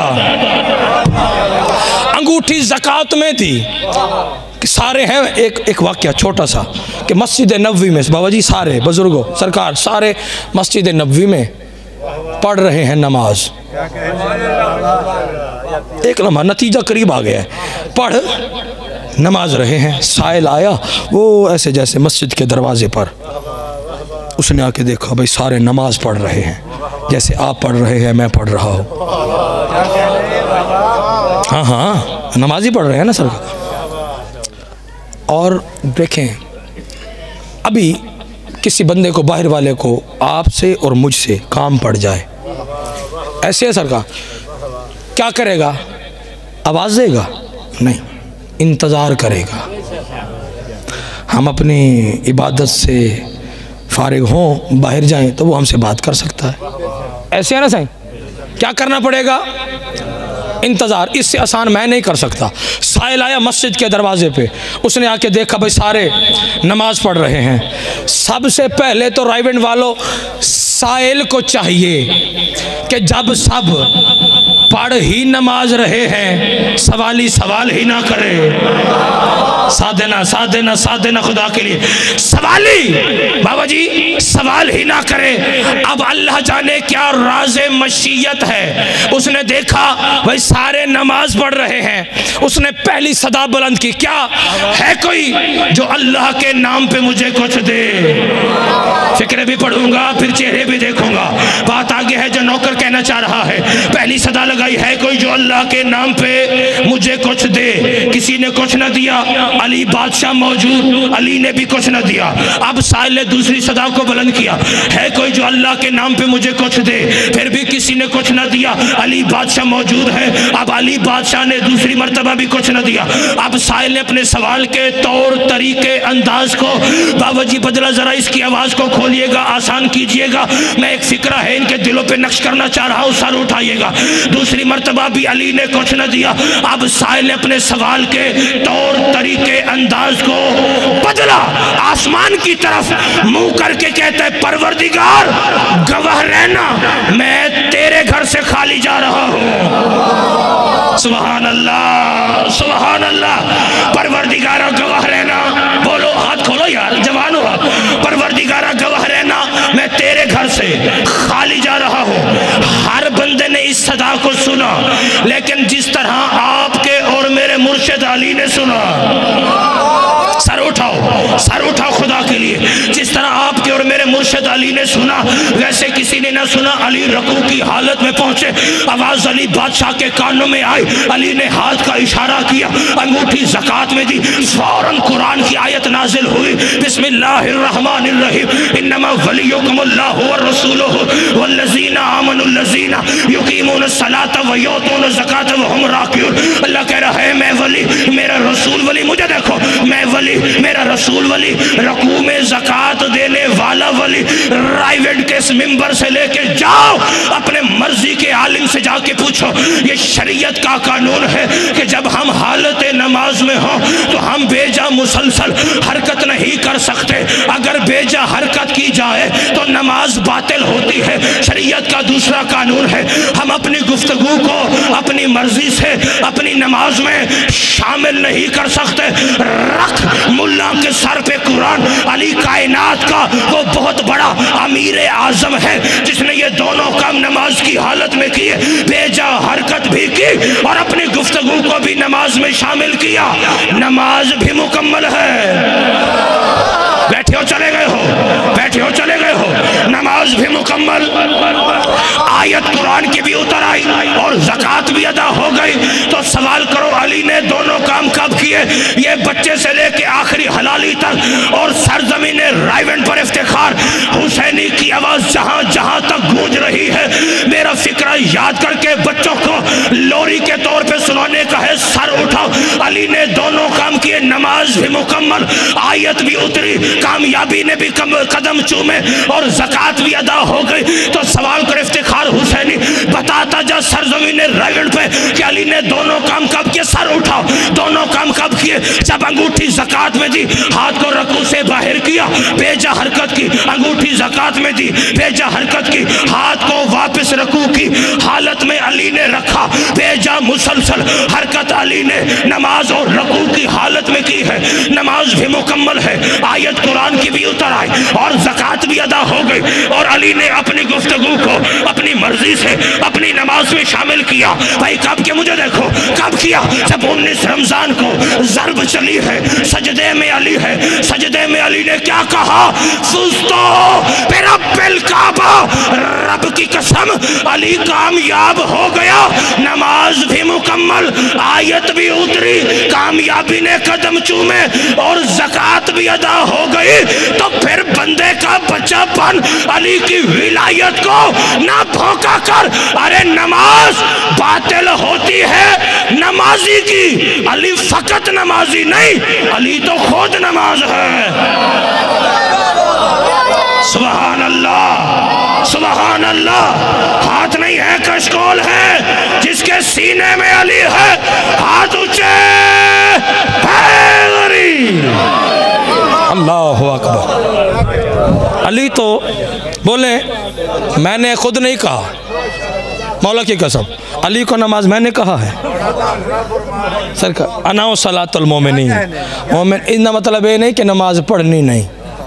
अंगूठी ज़कात में थी। कि सारे हैं, एक एक वाक्या छोटा सा कि मस्जिद नबवी में बाबा जी सारे बुजुर्गों सरकार सारे मस्जिद नबवी में पढ़ रहे हैं नमाज। एक लम्हा नतीजा करीब आ गया है, पढ़ नमाज रहे हैं। साइल आया वो ऐसे जैसे मस्जिद के दरवाजे पर, उसने आके देखा भाई सारे नमाज पढ़ रहे हैं जैसे आप पढ़ रहे हैं, मैं पढ़ रहा हूँ। हाँ हाँ नमाज ही पढ़ रहे हैं ना सर। और देखें अभी किसी बंदे को, बाहर वाले को आपसे और मुझसे काम पड़ जाए, ऐसे है सरकार, क्या करेगा? आवाज़ देगा? नहीं, इंतज़ार करेगा। हम अपनी इबादत से फारिग हों, बाहर जाएं तो वो हमसे बात कर सकता है। ऐसे है ना साईं? क्या करना पड़ेगा? इंतज़ार। इससे आसान मैं नहीं कर सकता। साइल आया मस्जिद के दरवाजे पे, उसने आके देखा भाई सारे नमाज पढ़ रहे हैं। सबसे पहले तो राइवेंड वालों साइल को चाहिए कि जब सब पढ़ ही नमाज रहे हैं, सवाली सवाल ही ना करे। साथ देना, साथ देना, साथ देना खुदा के लिए। सवाली बाबा जी सवाल ही ना करे। अब अल्लाह जाने क्या राज़े मशीयत है। उसने देखा भाई सारे नमाज पढ़ रहे हैं, उसने पहली सदा बुलंद की, क्या है कोई जो अल्लाह के नाम पे मुझे कुछ दे? फिक्र भी पढ़ूंगा फिर चेहरे भी देखूंगा। बात आगे है जो नौकर कहना चाह रहा है। पहली सदा लगाई, है कोई जो अल्लाह के नाम पे मुझे कुछ दे? किसी ने कुछ न दिया। अली बादशाह मौजूद, अली ने भी कुछ न दिया। अब साहिल ने दूसरी सदा को बुलंद किया, है कोई जो अल्लाह के नाम पे मुझे कुछ दे? फिर भी किसी ने कुछ न दिया। अली बादशाह मौजूद है, अब अली बादशाह ने दूसरी मर्तबा भी कुछ न दिया। अब साहिल ने अपने सवाल के तौर तरीके अंदाज को बाबा जी बदला। जरा इसकी आवाज को खोलिएगा, आसान कीजिएगा। मैं एक फिक्रा है इनके दिलों पे नक्श करना चाह रहा हूँ, सर उठाइएगा। दूसरी मर्तबा भी अली ने कुछ न दिया। अब साहिल ने अपने सवाल के तौर तरीके अंदाज को बदला। आसमान की तरफ मुंह करके कहता है, परवरदिगार गवाह रहना, मैं तेरे घर से खाली जा रहा हूँ। सुभान अल्लाह, सुभान अल्लाह। परवरदिगार गवाह रहना, बोलो, हाथ खोलो यार, जवान हो। परवरदिगार गवाह रहना, मैं तेरे घर से खाली जा रहा हूँ। हर बंदे ने इस सदा को सुना, लेकिन जिस तरह आपके और मेरे मुर्शिद अली ने सुना, सर उठाओ, सर उठाओ खुदा के लिए। जिस तरह आपके और मेरे मुर्शिद अली ने सुना, वैसे किसी ने ना सुना। अली रकू की हालत में पहुंचे, आवाज अली बादशाह के कानों में आई। अली ने हाथ का इशारा किया, अंगूठी ज़कात में दी। फौरन कुरान की आयत नाजिल हुई, बिस्मिल्लाहिर्रहमानिर्रहीम, इन्नमा वलियुकुमुल्लाहु व रसूलुहु वल्लज़ीना आमनुल्लज़ीना युकीमूनस्सलाता व युतून ज़काता व हुम राकिऊन। अल्लाह कह रहा है, मैं वली, मेरा रसूल वली, मुझे देखो, मैं वली, मेरा रसूल वली, रकू में ज़कात देने वाला वली। राइवेंड के इस मिंबर से लेके जाओ, अपने मर्जी के आलिम से जाके पूछो, ये शरीयत का कानून है कि जब हम हालत नमाज में हो तो हम बेजा मुसलसल हरकत नहीं कर सकते। अगर बेजा हरकत की जाए तो नमाज बातिल होती है। शरीयत का दूसरा कानून है, हम अपनी गुफ्तगू को अपनी मर्जी से अपनी नमाज में शामिल नहीं कर सकते। रख मुल्ला के सर पे कुरान। अली कायनात का वो बहुत बड़ा अमीर आजम है जिसने ये दोनों काम नमाज की हालत में किए, बेजा हरकत भी की और अपनी गुफ्तगू को भी नमाज में शामिल किया। नमाज भी मुकम्मल है। बैठे हो चले गए हो, बैठे हो चले गए हो, नमाज भी मुकम्मल, आयत कुरान की भी उतर आई और ज़कात भी अदा हो गई। तो सवाल करो, अली ने दोनों काम कब किए? ये बच्चे से लेके आखिरी हलाली तक और सरजमीन राइवेंड पर इफ्तिखार, हुसैनी की आवाज जहां जहां तक गूंज रही है। मेरा फिक्रा याद करके बच्चों को लोरी के तौर पे सुनाने का है। सर उठाओ, अली ने दोनों काम किए, नमाज भी मुकम्मल, आयत भी उतरी, कामयाबी ने भी कदम चूमे और ज़कात भी अदा हो गई। तो सवाल कर इफ्तिखार हुसैनी, बताता जा सरजमीन रगड़ पे कि अली ने दोनों काम कब किए? सर उठाओ, दोनों काम कब किए? जब अंगूठी ज़कात में दी, हाथ को रकू से बाहर किया, बेजा हरकत की, अंगूठी ज़कात में दी, बेजा हरकत की, हाथ को वापस रकू की हालत में अली ने रखा, बेजा मुसलसल हरकत अली ने नमाज और रकू की हालत में की है। नमाज भी मुकम्मल है, आयत कुरान की भी उतर आई और ज़कात भी अदा हो गई और अली ने अपनी गुफ्तगू को अपनी मर्जी से अपनी नमाज में शामिल किया। भाई कब के? मुझे देखो कब किया? जब उन्नीस रमजान को ज़रब चली है, सजदे में अली है, सजदे में अली ने क्या कहा? फुज़्तो बिरब्बिल काबा, रब की कसम अली कामयाब हो गया। नमाज भी मुकम्मल, आयत भी उतरी, कामयाबी ने कदम चूमे और ज़कात भी अदा हो गई। तो फिर बंदे का बच्चापन अली की विलायत को ना धोखा कर। अरे नमाज बातिल होती है नमाजी की, अली फकत नमाजी नहीं, अली तो खुद नमाज है। सुभान अल्लाह, सुभान अल्लाह। हाथ नहीं है, कशकोल है, जिसके सीने में अली है, हाथ ऊंचे है गरी। अल्लाहु अकबर। अली तो बोले मैंने खुद नहीं कहा, मौला की कसम, अली को नमाज मैंने कहा है। सरकार अना सलातुल मोमिनीन, मोमिन इतना मतलब ये नहीं कि नमाज पढ़नी नहीं,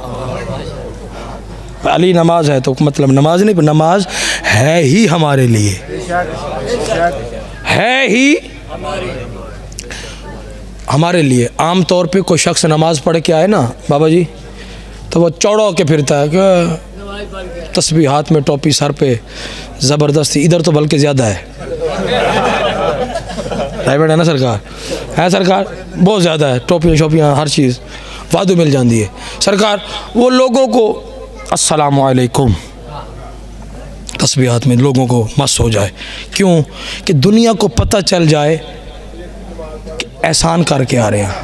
अली नमाज है तो मतलब नमाज नहीं, नमाज है ही हमारे लिए, है ही हमारे लिए। आम तौर पे कोई शख्स नमाज पढ़ के आए ना बाबा जी, तो वो चौड़ा होके फिरता है कि तस्बीह हाथ में, टोपी सर पे, ज़बरदस्ती। इधर तो बल्कि ज़्यादा है, प्राइवेट है ना सरकार, है सरकार, बहुत ज़्यादा है, टोपियाँ शोपियाँ हर चीज़ वादू मिल जाती है सरकार। वो लोगों को अस्सलामु अलैकुम तस्बीह हाथ में, लोगों को मस हो जाए। क्यों? कि दुनिया को पता चल जाए कि एहसान करके आ रहे हैं,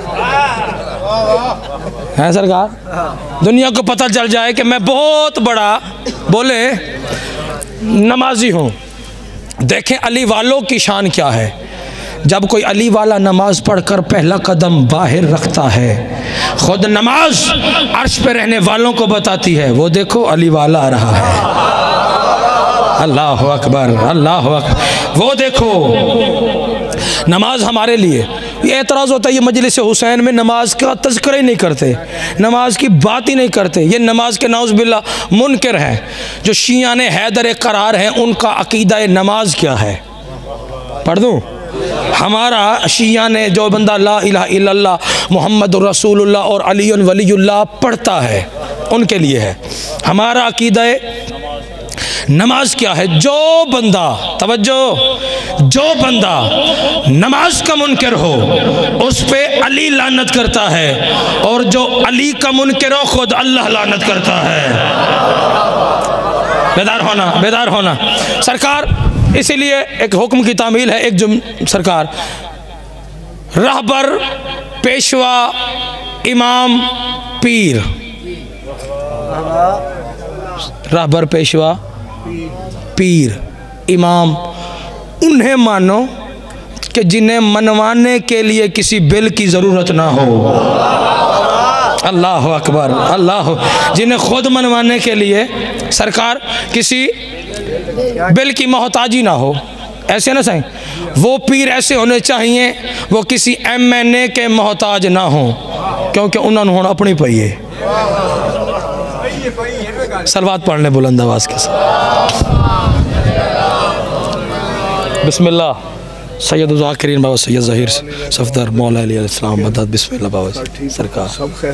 है सरकार। दुनिया को पता चल जाए कि मैं बहुत बड़ा बोले नमाजी हूँ। देखें अली वालों की शान क्या है। जब कोई अली वाला नमाज पढ़कर पहला कदम बाहर रखता है, खुद नमाज अर्श पे रहने वालों को बताती है, वो देखो अली वाला आ रहा है। अल्लाह अकबर, अल्लाह अकबर। वो देखो नमाज हमारे लिए। ये एतराज़ होता है, ये मजलिस हुसैन में नमाज का तज़किरा ही नहीं करते, नमाज की बात ही नहीं करते। ये नमाज के नाउज़ बिल्ला मुनकर हैं। जो शियाने हैदर करार हैं, उनका अकीदा नमाज क्या है पढ़ दूँ? हमारा शिया ने जो बंदा ला इलाहा इल्लल्लाह मुहम्मद रसूलुल्लाह और अली वलीयुल्लाह पढ़ता है, उनके लिए है। हमारा अकीदा नमाज क्या है? जो बंदा, तवज्जो, जो बंदा नमाज का मुनकर हो उस पे अली लानत करता है, और जो अली का मुनकर हो खुद अल्लाह लानत करता है। बेदार होना, बेदार होना सरकार। इसीलिए एक हुक्म की तामील है, एक जुम सरकार, रहबर, पेशवा, इमाम, पीर, रहबर, पेशवा, पीर, इमाम, उन्हें मानो कि जिन्हें मनवाने के लिए किसी बिल की ज़रूरत ना हो। अल्लाह अकबर, अल्लाह। जिन्हें खुद मनवाने के लिए सरकार किसी बिल की मोहताजी ना हो, ऐसे ना सही। वो पीर ऐसे होने चाहिए वो किसी एम एन ए के मोहताज ना हो, क्योंकि उन्होंने होना अपनी पई है। सलवात पढ़ने बुलंद आवाज़ के साथ। बिस्मिल्लाह। सैयद ज़ाकिरीन बाबा सैयद ज़हीर सफदर मौला अली अलैहिस्सलाम मदद। बिस्मिल्लाह बाबा जी सरकार। सब खैर।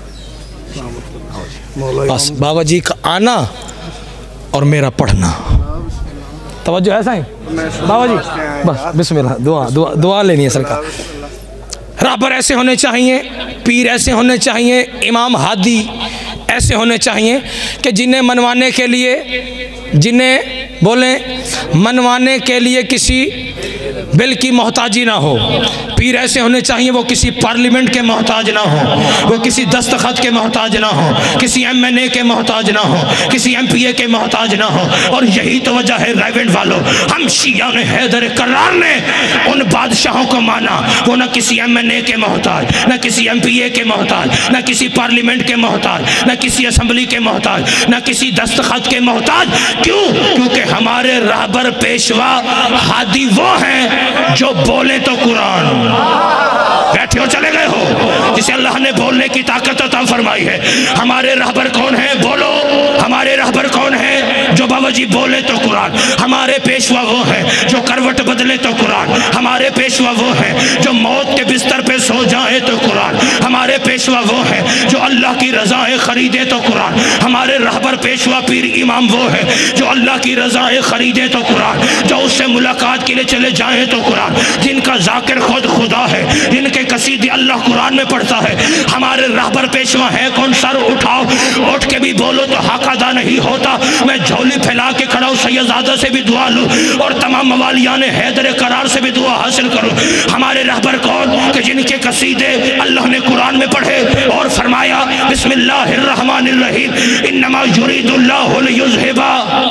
बस बाबा जी का आना और मेरा पढ़ना, तवज्जो है साईं बाबा जी, बस बिस्मिल्लाह। दुआ दुआ दुआ लेनी है सरकार। रहबर ऐसे होने चाहिए, पीर ऐसे होने चाहिए, इमाम हादी ऐसे होने चाहिए कि जिन्हें मनवाने के लिए, जिन्हें बोले मनवाने के लिए किसी बिल की मोहताजी ना हो। पीर ऐसे होने चाहिए वो किसी पार्लियामेंट के मोहताज ना हो, वो किसी दस्तखत के मोहताज ना हो, किसी एम एन ए के मोहताज ना हो, किसी एम पी ए के मोहताज ना हो। और यही तो वजह है राइवेंट वालों, हम शिया ने हैदर करार ने उन बादशाहों को माना, वो न किसी एम एन ए के मोहताज, न किसी एम पी ए के मोहताज, न किसी पार्लियामेंट के मोहताज, न किसी असम्बली के मोहताज, न किसी दस्तखत के मोहताज। क्यों? क्योंकि हमारे रहबर पेशवा हादी वो हैं जो बोले तो कुरान। बैठे हो चले गए हो, जिसे अल्लाह ने बोलने की ताकत अता फरमाई है। हमारे रहबर कौन है? बोलो। हमारे रहबर कौन है? जो बाबा जी बोले तो कुरान। हमारे पेशवा वो है जो करवट बदले तो कुरान। हमारे पेशवा वो है जो मौत के बिस्तर पे सो जाए तो कुरान। हमारे पेशवा वो है जो अल्लाह की रज़ाएं खरीदे तो कुरान। हमारे रहबर पेशवा पीर इमाम वो है जो अल्लाह की रज़ाएं खरीदे तो कुरान, जो उससे मुलाकात के लिए चले जाए तो कुरान, जिनका जाकिर खुद खुदा है, जिनके कसीदे अल्लाह कुरान में पढ़ता है। हमारे रहबर पेशवा है कौन? सर उठाओ, उठ के भी बोलो तो हक अदा नहीं होता। मैं झोली फैला के खड़ा हूँ, सैयदादा से भी दुआ लूँ और तमाम मवालियान हैदर करार से भी दुआ हासिल करूँ। हमारे रहबर कौन? कि जिनके कसीदे अल्लाह ने कुरान में पढ़े और फरमाया बिस्मिल्लाहिर्रहमानिर्रहीम इन्नमा युरीदुल्लाहु लियुज़हिबा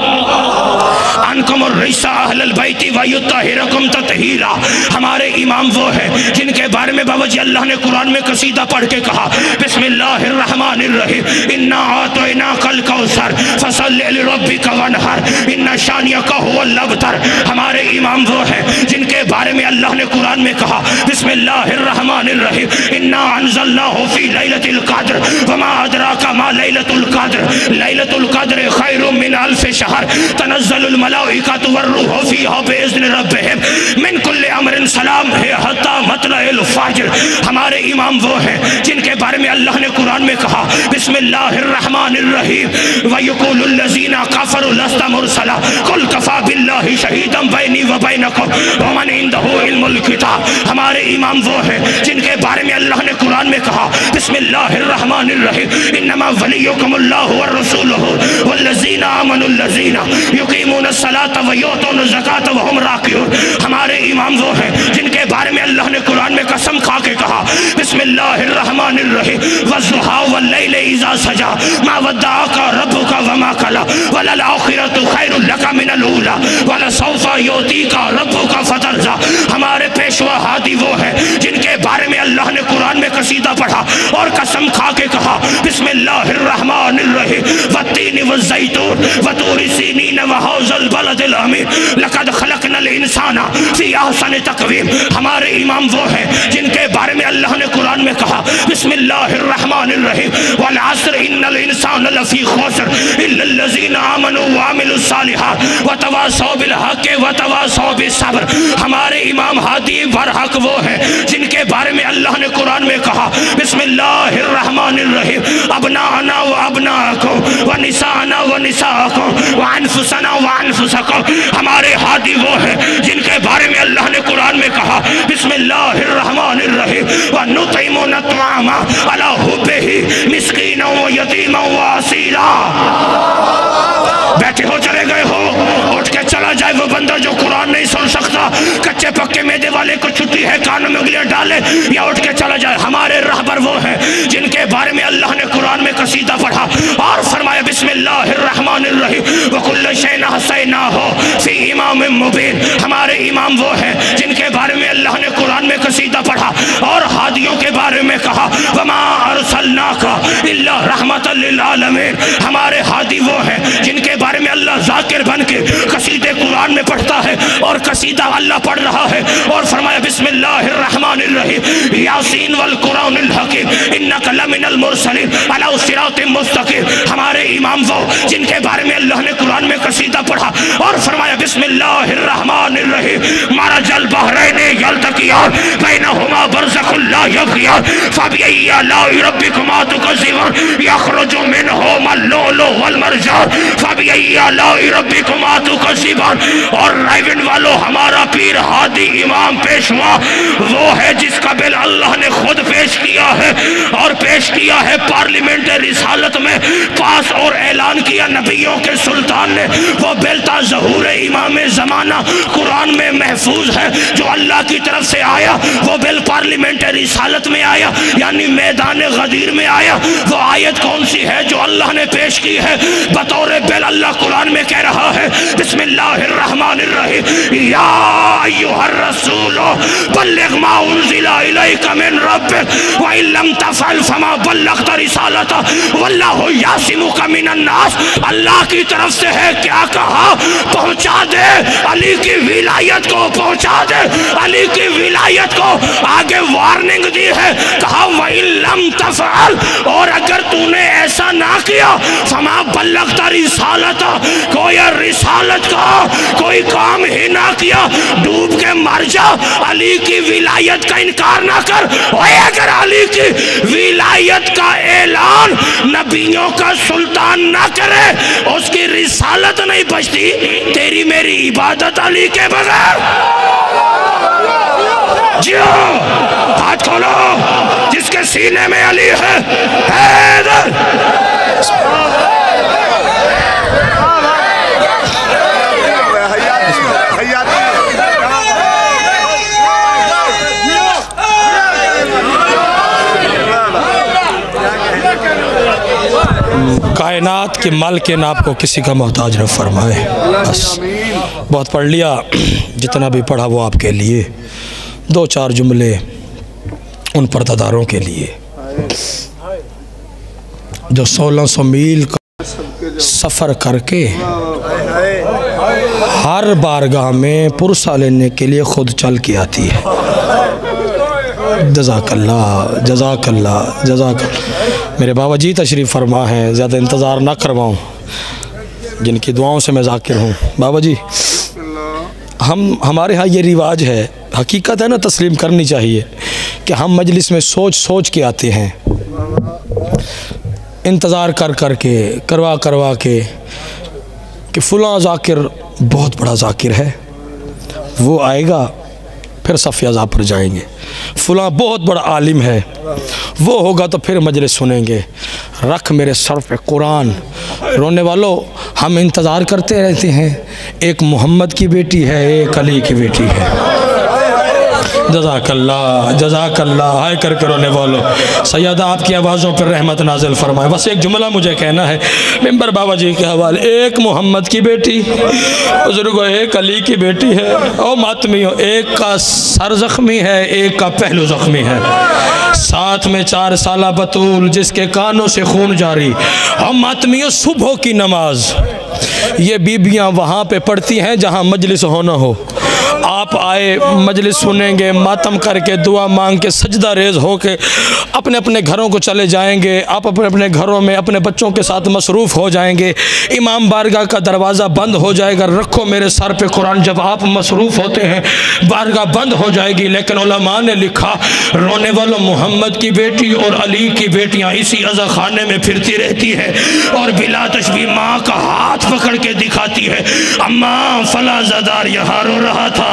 अनकुम अर्रिज्सा अहलल बैति व युत्तहिरकुम तत्हीरा। हमारे इमाम वो है जिनके बारे में बाबा जी अल्लाह ने कुरान में कसीदा पढ़ के कहा बिस्मिल्लाहिर्रहमानिर्रहीम इन्ना आतैनाकल कौसर फसल्लि लिरब्बिका वनहर इन्ना शानियका हुवल अबतर। हमारे इमाम वो है जिनके बारे में अल्लाह ने कुरान में कहा बिस्मिल्लाहिर्रहमानिर्रहीम इन्ना अंज़लनाहु फी लैलतिल क़द्र वमा अदराका मा लैलतुल क़द्र लैलतुल क़द्र खैरुम मिन अल्फ़ि शहर तनज़्ज़लुल मलाइकतु वर्रूहु फ़ीहा बिइज़्नि रब्बिहिम मिन कुल्लि अम्रिन सलाम हत्ता मतलइल फ़ज्र। हमारे इमाम वो हैं जिनके बारे में अल्लाह ने कुरान में कहा बिस्मिल्लाहिर्रहमानिर्रहीम व यक़ूलुल लज़ीना कफ़रू लस्ता मुरसला कुल कफ़ा बिल्लाहि शहीदन बैनी व बैनकुम व मन इंदहु इल्मुल किताब। हमारे इमाम वो हैं जिनके बारे में अल्लाह ने कुरान में कहा बिस्मिल्लाहिर्रहमानिर्रहीम इन्नमा वलियुकुमुल्लाहु व रसूलुहु वल्लज़ीना आमनुल्लज़ीना युक़ीमूनस सलाता व युतूनज़ ज़काता व हुम राकिऊन। हमारे इमाम वो हैं जिनके बारे में अल्लाह ने कुरान में कसम खा के कहा बिस्मिल्लाहिर्रहमानिर्रहीम वज़्ज़ुहा वल्लैलि इज़ा सजा मा वद्दअका रब्बुका वमा कला वलल आखिरतु खैरुल लका मिनल ऊला वलसौफा युतीका रब्बुका फतरज़ा। हमारे पेशवा हादी वो है जिनके बारे में अल्लाह ने कुरान में कसीदा पढ़ा और कसम खा के कहा बिस्मिल्लाहिर्रहमानिर्रहीम वत्तीनि वज़्ज़ैतून वतूरि सीनीन वहाज़ल बलदिल अमीन लक़द खलक़नल इंसाना फ़ी अहसनि तक़वीम। हमारे इमाम वो हैं जिनके बारे में अल्लाह ने कुरान में कहा बिस्मिल्लाहिर्रहमानिर्रहीम वल अस्र इन्नल इंसाना लफ़ी खुस्र इल्लल्लज़ीना आमनू व अमिलुस सालिहात व तवासौ बिल हक़्क़ि व तवासौ बिस सब्र। हमारे इमाम हादी बरहक वो हैं जिनके बारे में अल्लाह ने कुरान में कहा बिस्मिल्लाहिर्रहमानिर्रहीम अबनाअना व अबनाअकुम व निसाअना व निसाअकुम व अनफुसना व अनफुसकुम। हमारे हादी वो हैं जिनके बारे में अल्लाह ने कुरान में कहा बिस्मिल्लाहिर्रहमानिर्रहीम व नुतइमुन अत्वामा अला हुब्बिही मिस्कीना व यतीमा व असीरा। बैठे हो चले गए हो, उठ के चला जाए वो बंदा जो कुरान नहीं सुन सकता, कच्चे पक्के मैदे वाले को छुट्टी है कानों में उंगलियां डाले या उठ के चला जाए। हमारे रहबर वो हैं जिनके बारे में अल्लाह ने कुरान में कसीदा पढ़ा और फरमाया बिस्मिल्लाहिर्रहमानिर्रहीम व कुल्ल शैइन अहसैनाहु फी इमामिम मुबीन। हमारे इमाम वो हैं जिनके बारे में अल्लाह ने कुरान में कसीदा पढ़ा और हादियों के बारे में कहा वमा अरसलनाका इल्ला रहमतल लिल आलमीन। हमारे हादी वो हैं जिनके बारे में अल्लाह जाकिर बन के कसीदे कुरान में पढ़ता है और कसीदा अल्लाह पढ़ रहा है और फरमाया बिस्मिल्लाहिर्रहमानिर्रहीम यासीन वल कुरानिल हकीम इन्नका लमिनल मुरसलीन अला सिरातिम मुस्तकीम। हमारे इमाम वो जिनके बारे में अल्लाह ने कुरान में कसीदा पढ़ा और फरमाया बिस्मिल्लाहिर्रहमानिर्रहीम मरजल बहरैनि यल्तक़ियान बैनहुमा बरज़खुन ला यबग़ियान फबिअय्यि आलाइ रब्बिकुमा तुकज़्ज़िबान यख़रुजु मिनहुमा अल-लुअलुअ वल मरजान फबिअय्यि आलाइ रब्बिकुमा तुकज़्ज़िबान। और रायविंड वालों, हमारा पीर हादी इमाम पेशवा वो है जिसका बिल अल्लाह ने खुद पेश किया है और पेश किया है पार्लियामेंट रिसालत में पास और ऐलान किया नबियों के सुल्तान ने। वो बिल था ज़हूर इमाम ज़माना, कुरान में महफूज है, जो अल्लाह की तरफ से आया। वो बिल पार्लियामेंट रिसालत में आया, यानी मैदान गदीर में आया। वो आयत कौन सी है जो अल्लाह ने पेश की है बतौर बिल? अल्लाह कुरान में कह रहा है बिस्मिल्लाहिर्रहमानिर्रहीम, या अय्युहर रसूल बल्लिग मा उनज़िला इलैका मिन रब्बिक व इन लम तफ़अल फमा बल्लग़ता रिसालता वल्लाहु यासिमुका मिनन नास। अल्लाह की तरफ से है, क्या कहा? पहुंचा दे अली की विलायत को, पहुंचा दे अली की विलायत को। आगे वार्निंग दी है, कहा व इन लम तफ़अल, और अगर तूने ऐसा ना किया फमा बल्लग़ता रिसालता, कोई रिसालत का कोई काम ही ना किया, डूब के मर जा, अली की विलायत का इनकार ना कर। और अगर अली की विलायत का ऐलान नबियों का सुल्तान ना करे, उसकी रिसालत नहीं बचती। तेरी मेरी इबादत अली के बगैर। जियो, हाथ खोलो, जिसके सीने में अली है, हैदर। कायनात के मालिक ने आपको किसी का मोहताज न फरमाए। बस बहुत पढ़ लिया, जितना भी पढ़ा वो आपके लिए। दो चार जुमले उन पर्दादारों के लिए जो सोलह सौ मील का सफ़र करके हर बारगाह में पुरसा लेने के लिए खुद चल के आती है। जज़ाकल्लाह जज़ाकल्लाह जज़ाकल्लाह। मेरे बाबा जी तशरीफ़ फरमा है, ज़्यादा इंतज़ार ना करवाऊँ, जिनकी दुआओं से मैं ज़ाकिर हूँ। बाबा जी, हम हमारे यहाँ ये रिवाज है, हकीकत है ना, तस्लीम करनी चाहिए कि हम मजलिस में सोच सोच के आते हैं, इंतज़ार कर कर के, करवा करवा के कि फ़लाँ ज़ाकिर बहुत बड़ा ज़ाकिर है, वो आएगा फिर सफ़ अज़ा पर जाएंगे। फ़लाँ बहुत बड़ा आलिम है, वो होगा तो फिर मजलिस सुनेंगे। रख मेरे सर पे कुरान। रोने वालों, हम इंतज़ार करते रहते हैं। एक मोहम्मद की बेटी है, एक अली की बेटी है। जज़ाकल्लाह जज़ाकल्लाह। हाय करके रोने वालों, सैयदा आपकी आवाज़ों पर रहमत नाज़िल फरमाए। बस एक जुमला मुझे कहना है मिंबर बाबा जी के हवाले। एक मोहम्मद की बेटी, बुजुर्गों, एक अली की बेटी है। और मातमियों, एक का सर ज़ख्मी है, एक का पहलू ज़ख्मी है, साथ में चार साला बतूल जिसके कानों से खून जारी। और मातमियों, सुबह की नमाज ये बीबियाँ वहाँ पे पढ़ती हैं जहाँ मजलिस होना हो। आप आए, मजलिस सुनेंगे, मातम करके दुआ मांग के सजदा रेज हो के अपने अपने घरों को चले जाएंगे। आप अपने अपने घरों में अपने बच्चों के साथ मसरूफ़ हो जाएंगे। इमाम बारगाह का दरवाज़ा बंद हो जाएगा। रखो मेरे सर पे कुरान, जब आप मसरूफ़ होते हैं बारगाह बंद हो जाएगी। लेकिन उलमा ने लिखा, रोने वालों, मोहम्मद की बेटी और अली की बेटियाँ इसी अज़ा खाने में फिरती रहती है और बिला तशबीह माँ का हाथ पकड़ के दिखाती है, अम्मा फला ज़दार यहाँ रो रहा था।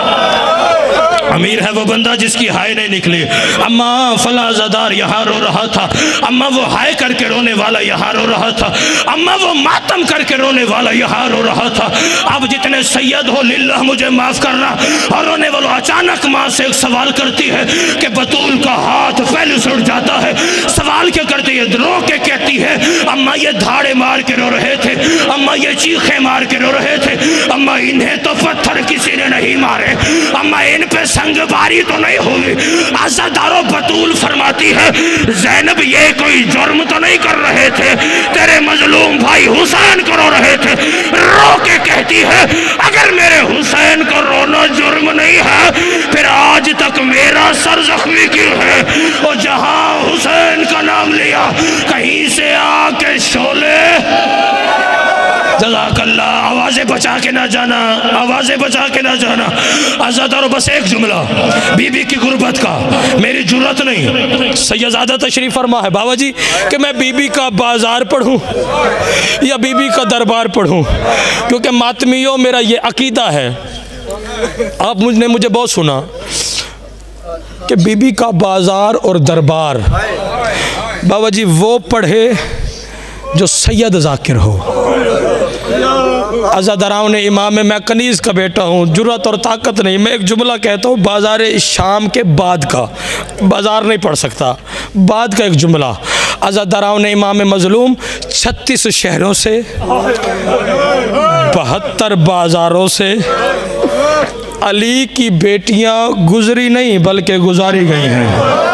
अमीर है वो बंदा जिसकी हाय नहीं निकली। अम्मा फला ज़दार यहाँ रो रहा था। अम्मा वो हाय करके रोने वाला यहाँ रो रहा था। अम्मा वो मातम करके रोने वाला यहाँ रो रहा था। अब जितने सैयद हो लिल्लाह मुझे माफ़ करना। और रोने वालों, अचानक माँ से एक सवाल करती है कि बतूल का हाथ पहले से उठ जाता है। सवाल क्या करती है? रो के कहती है, अम्मा ये धाड़े मार के रो रहे थे, अम्मा ये चीखे मार के रो रहे थे, अम्मा इन्हें तो पत्थर किसी ने नहीं मारे, अम्मा इन पे संगबारी तो नहीं हुई। आज़ादारो बतूल फरमाती है, ज़ैनब ये कोई जुर्म तो नहीं कर रहे थे, तेरे मजलूम भाई हुसैन को रो रहे थे। रो के कहती है, अगर मेरे हुसैन को रोना जुर्म नहीं है फिर आज तक मेरा सर जख्मी क्यों है? और जहां हुसैन का नाम लिया कहीं से आके शोले जज़ाकल्लाह। आवाज़ें बचा के ना जाना, आवाज़ें बचा के ना जाना। अज़ादारो बस एक जुमला बीबी की गुर्बत का, मेरी जुर्रत नहीं। सैयदादा तशरीफ़ फरमा है बाबा जी कि मैं बीबी का बाजार पढ़ूं या बीबी का दरबार पढ़ूं, क्योंकि मातमियों मेरा ये अकीदा है। आप मुझने मुझे बहुत सुना कि बीबी का बाजार और दरबार, बाबा जी वो पढ़े जो सैयद ज़ाकिर हो। अज़ादराओं ने इमाम में, मैं कनीज़ का बेटा हूँ, जुर्रत और ताकत नहीं। मैं एक जुमला कहता हूँ बाज़ार शाम के बाद का, बाज़ार नहीं पढ़ सकता, बाद का एक जुमला। अज़ादराओं ने इमाम मज़लूम छत्तीस शहरों से, बहत्तर बाज़ारों से अली की बेटियां गुजरी नहीं बल्कि गुजारी गई हैं।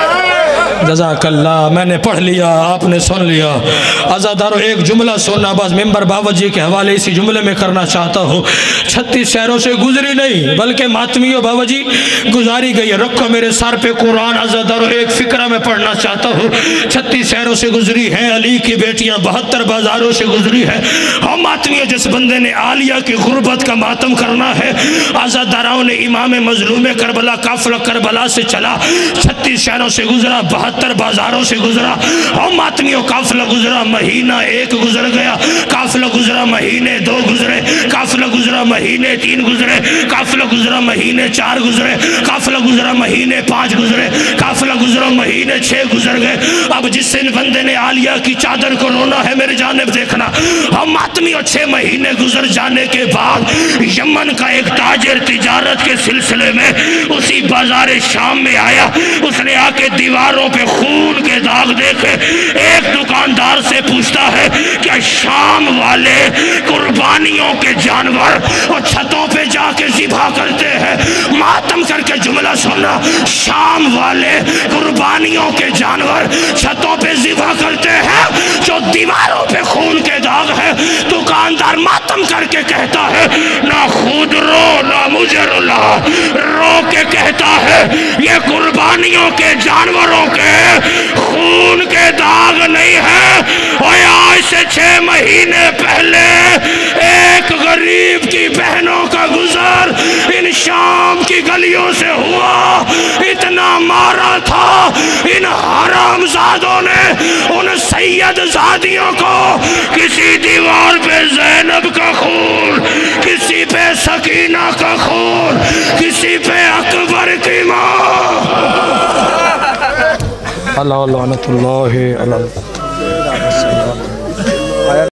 जज़ाकल्लाह। मैंने पढ़ लिया, आपने सुन लिया। अज़ादारो एक जुमला सुनना बस, मेंबर बाबा जी के हवाले इसी जुमले में करना चाहता हूँ। छत्तीस शहरों से गुजरी नहीं बल्कि मातमियों बाबा जी गुजारी गई है। रखो मेरे सर पे कुरान। अज़ादारो एक फिक्रा में पढ़ना चाहता हूँ। छत्तीस शहरों से गुजरी हैं अली की बेटियाँ, बहत्तर बाजारों से गुजरी है। हम मातमियों, जिस बंदे ने आलिया की गुर्बत का मातम करना है, अज़ादारों ने इमाम मज़लूम करबला काफिला करबला से चला, छत्तीस शहरों से गुजरा, बहत्तर बाजारों से गुजरा। और मातमियों काफिला गुजरा, महीना एक गुजर गया, काफिला गुजरा, महीने दो गुजरे, काफिला गुजरा, महीने तीन गुजरे, काफिला गुजरा, महीने चार गुजरे, काफिला गुजरा, महीने पाँच गुजरे, काफिला गुजरा, महीने छः गुजर गए। अब जिस इन बंदे ने आलिया की चादर को रोना है, मेरी जानिब देखना। हम मातमियों छः महीने गुजर जाने के बाद यमन का एक ताजिर तिजारत के सिलसिले में उसी बाजार शाम में आया। उसने आके दीवारों पे खून के दाग देखे। एक दुकानदार से पूछता है क्या शाम वाले कुर्बानियों के जानवर और छतों पे जाके ज़िबा करते हैं? मातम करके जुमला सुनना, शाम वाले कुर्बानियों के जानवर छतों पे ज़िबा करते हैं जो दीवारों पे खून के दाग है। दुकानदार मातम करके कहता है ना खुद रो ना मुझे रुला, रो के कहता है ये कुर्बानियों के जानवरों के खून के दाग नहीं है। और आज से छह महीने पहले एक गरीब की बहनों का गुजर इन शाम की गलियों से हुआ। इतना मारा था इन हरामजादों ने उन सैयद जादियों को, किसी दीवार पे ज़ैनब का खून, किसी पे सकीना का खून, किसी पे अकबर की माँ। अल्लाह लानतुल्लाह अलैहि।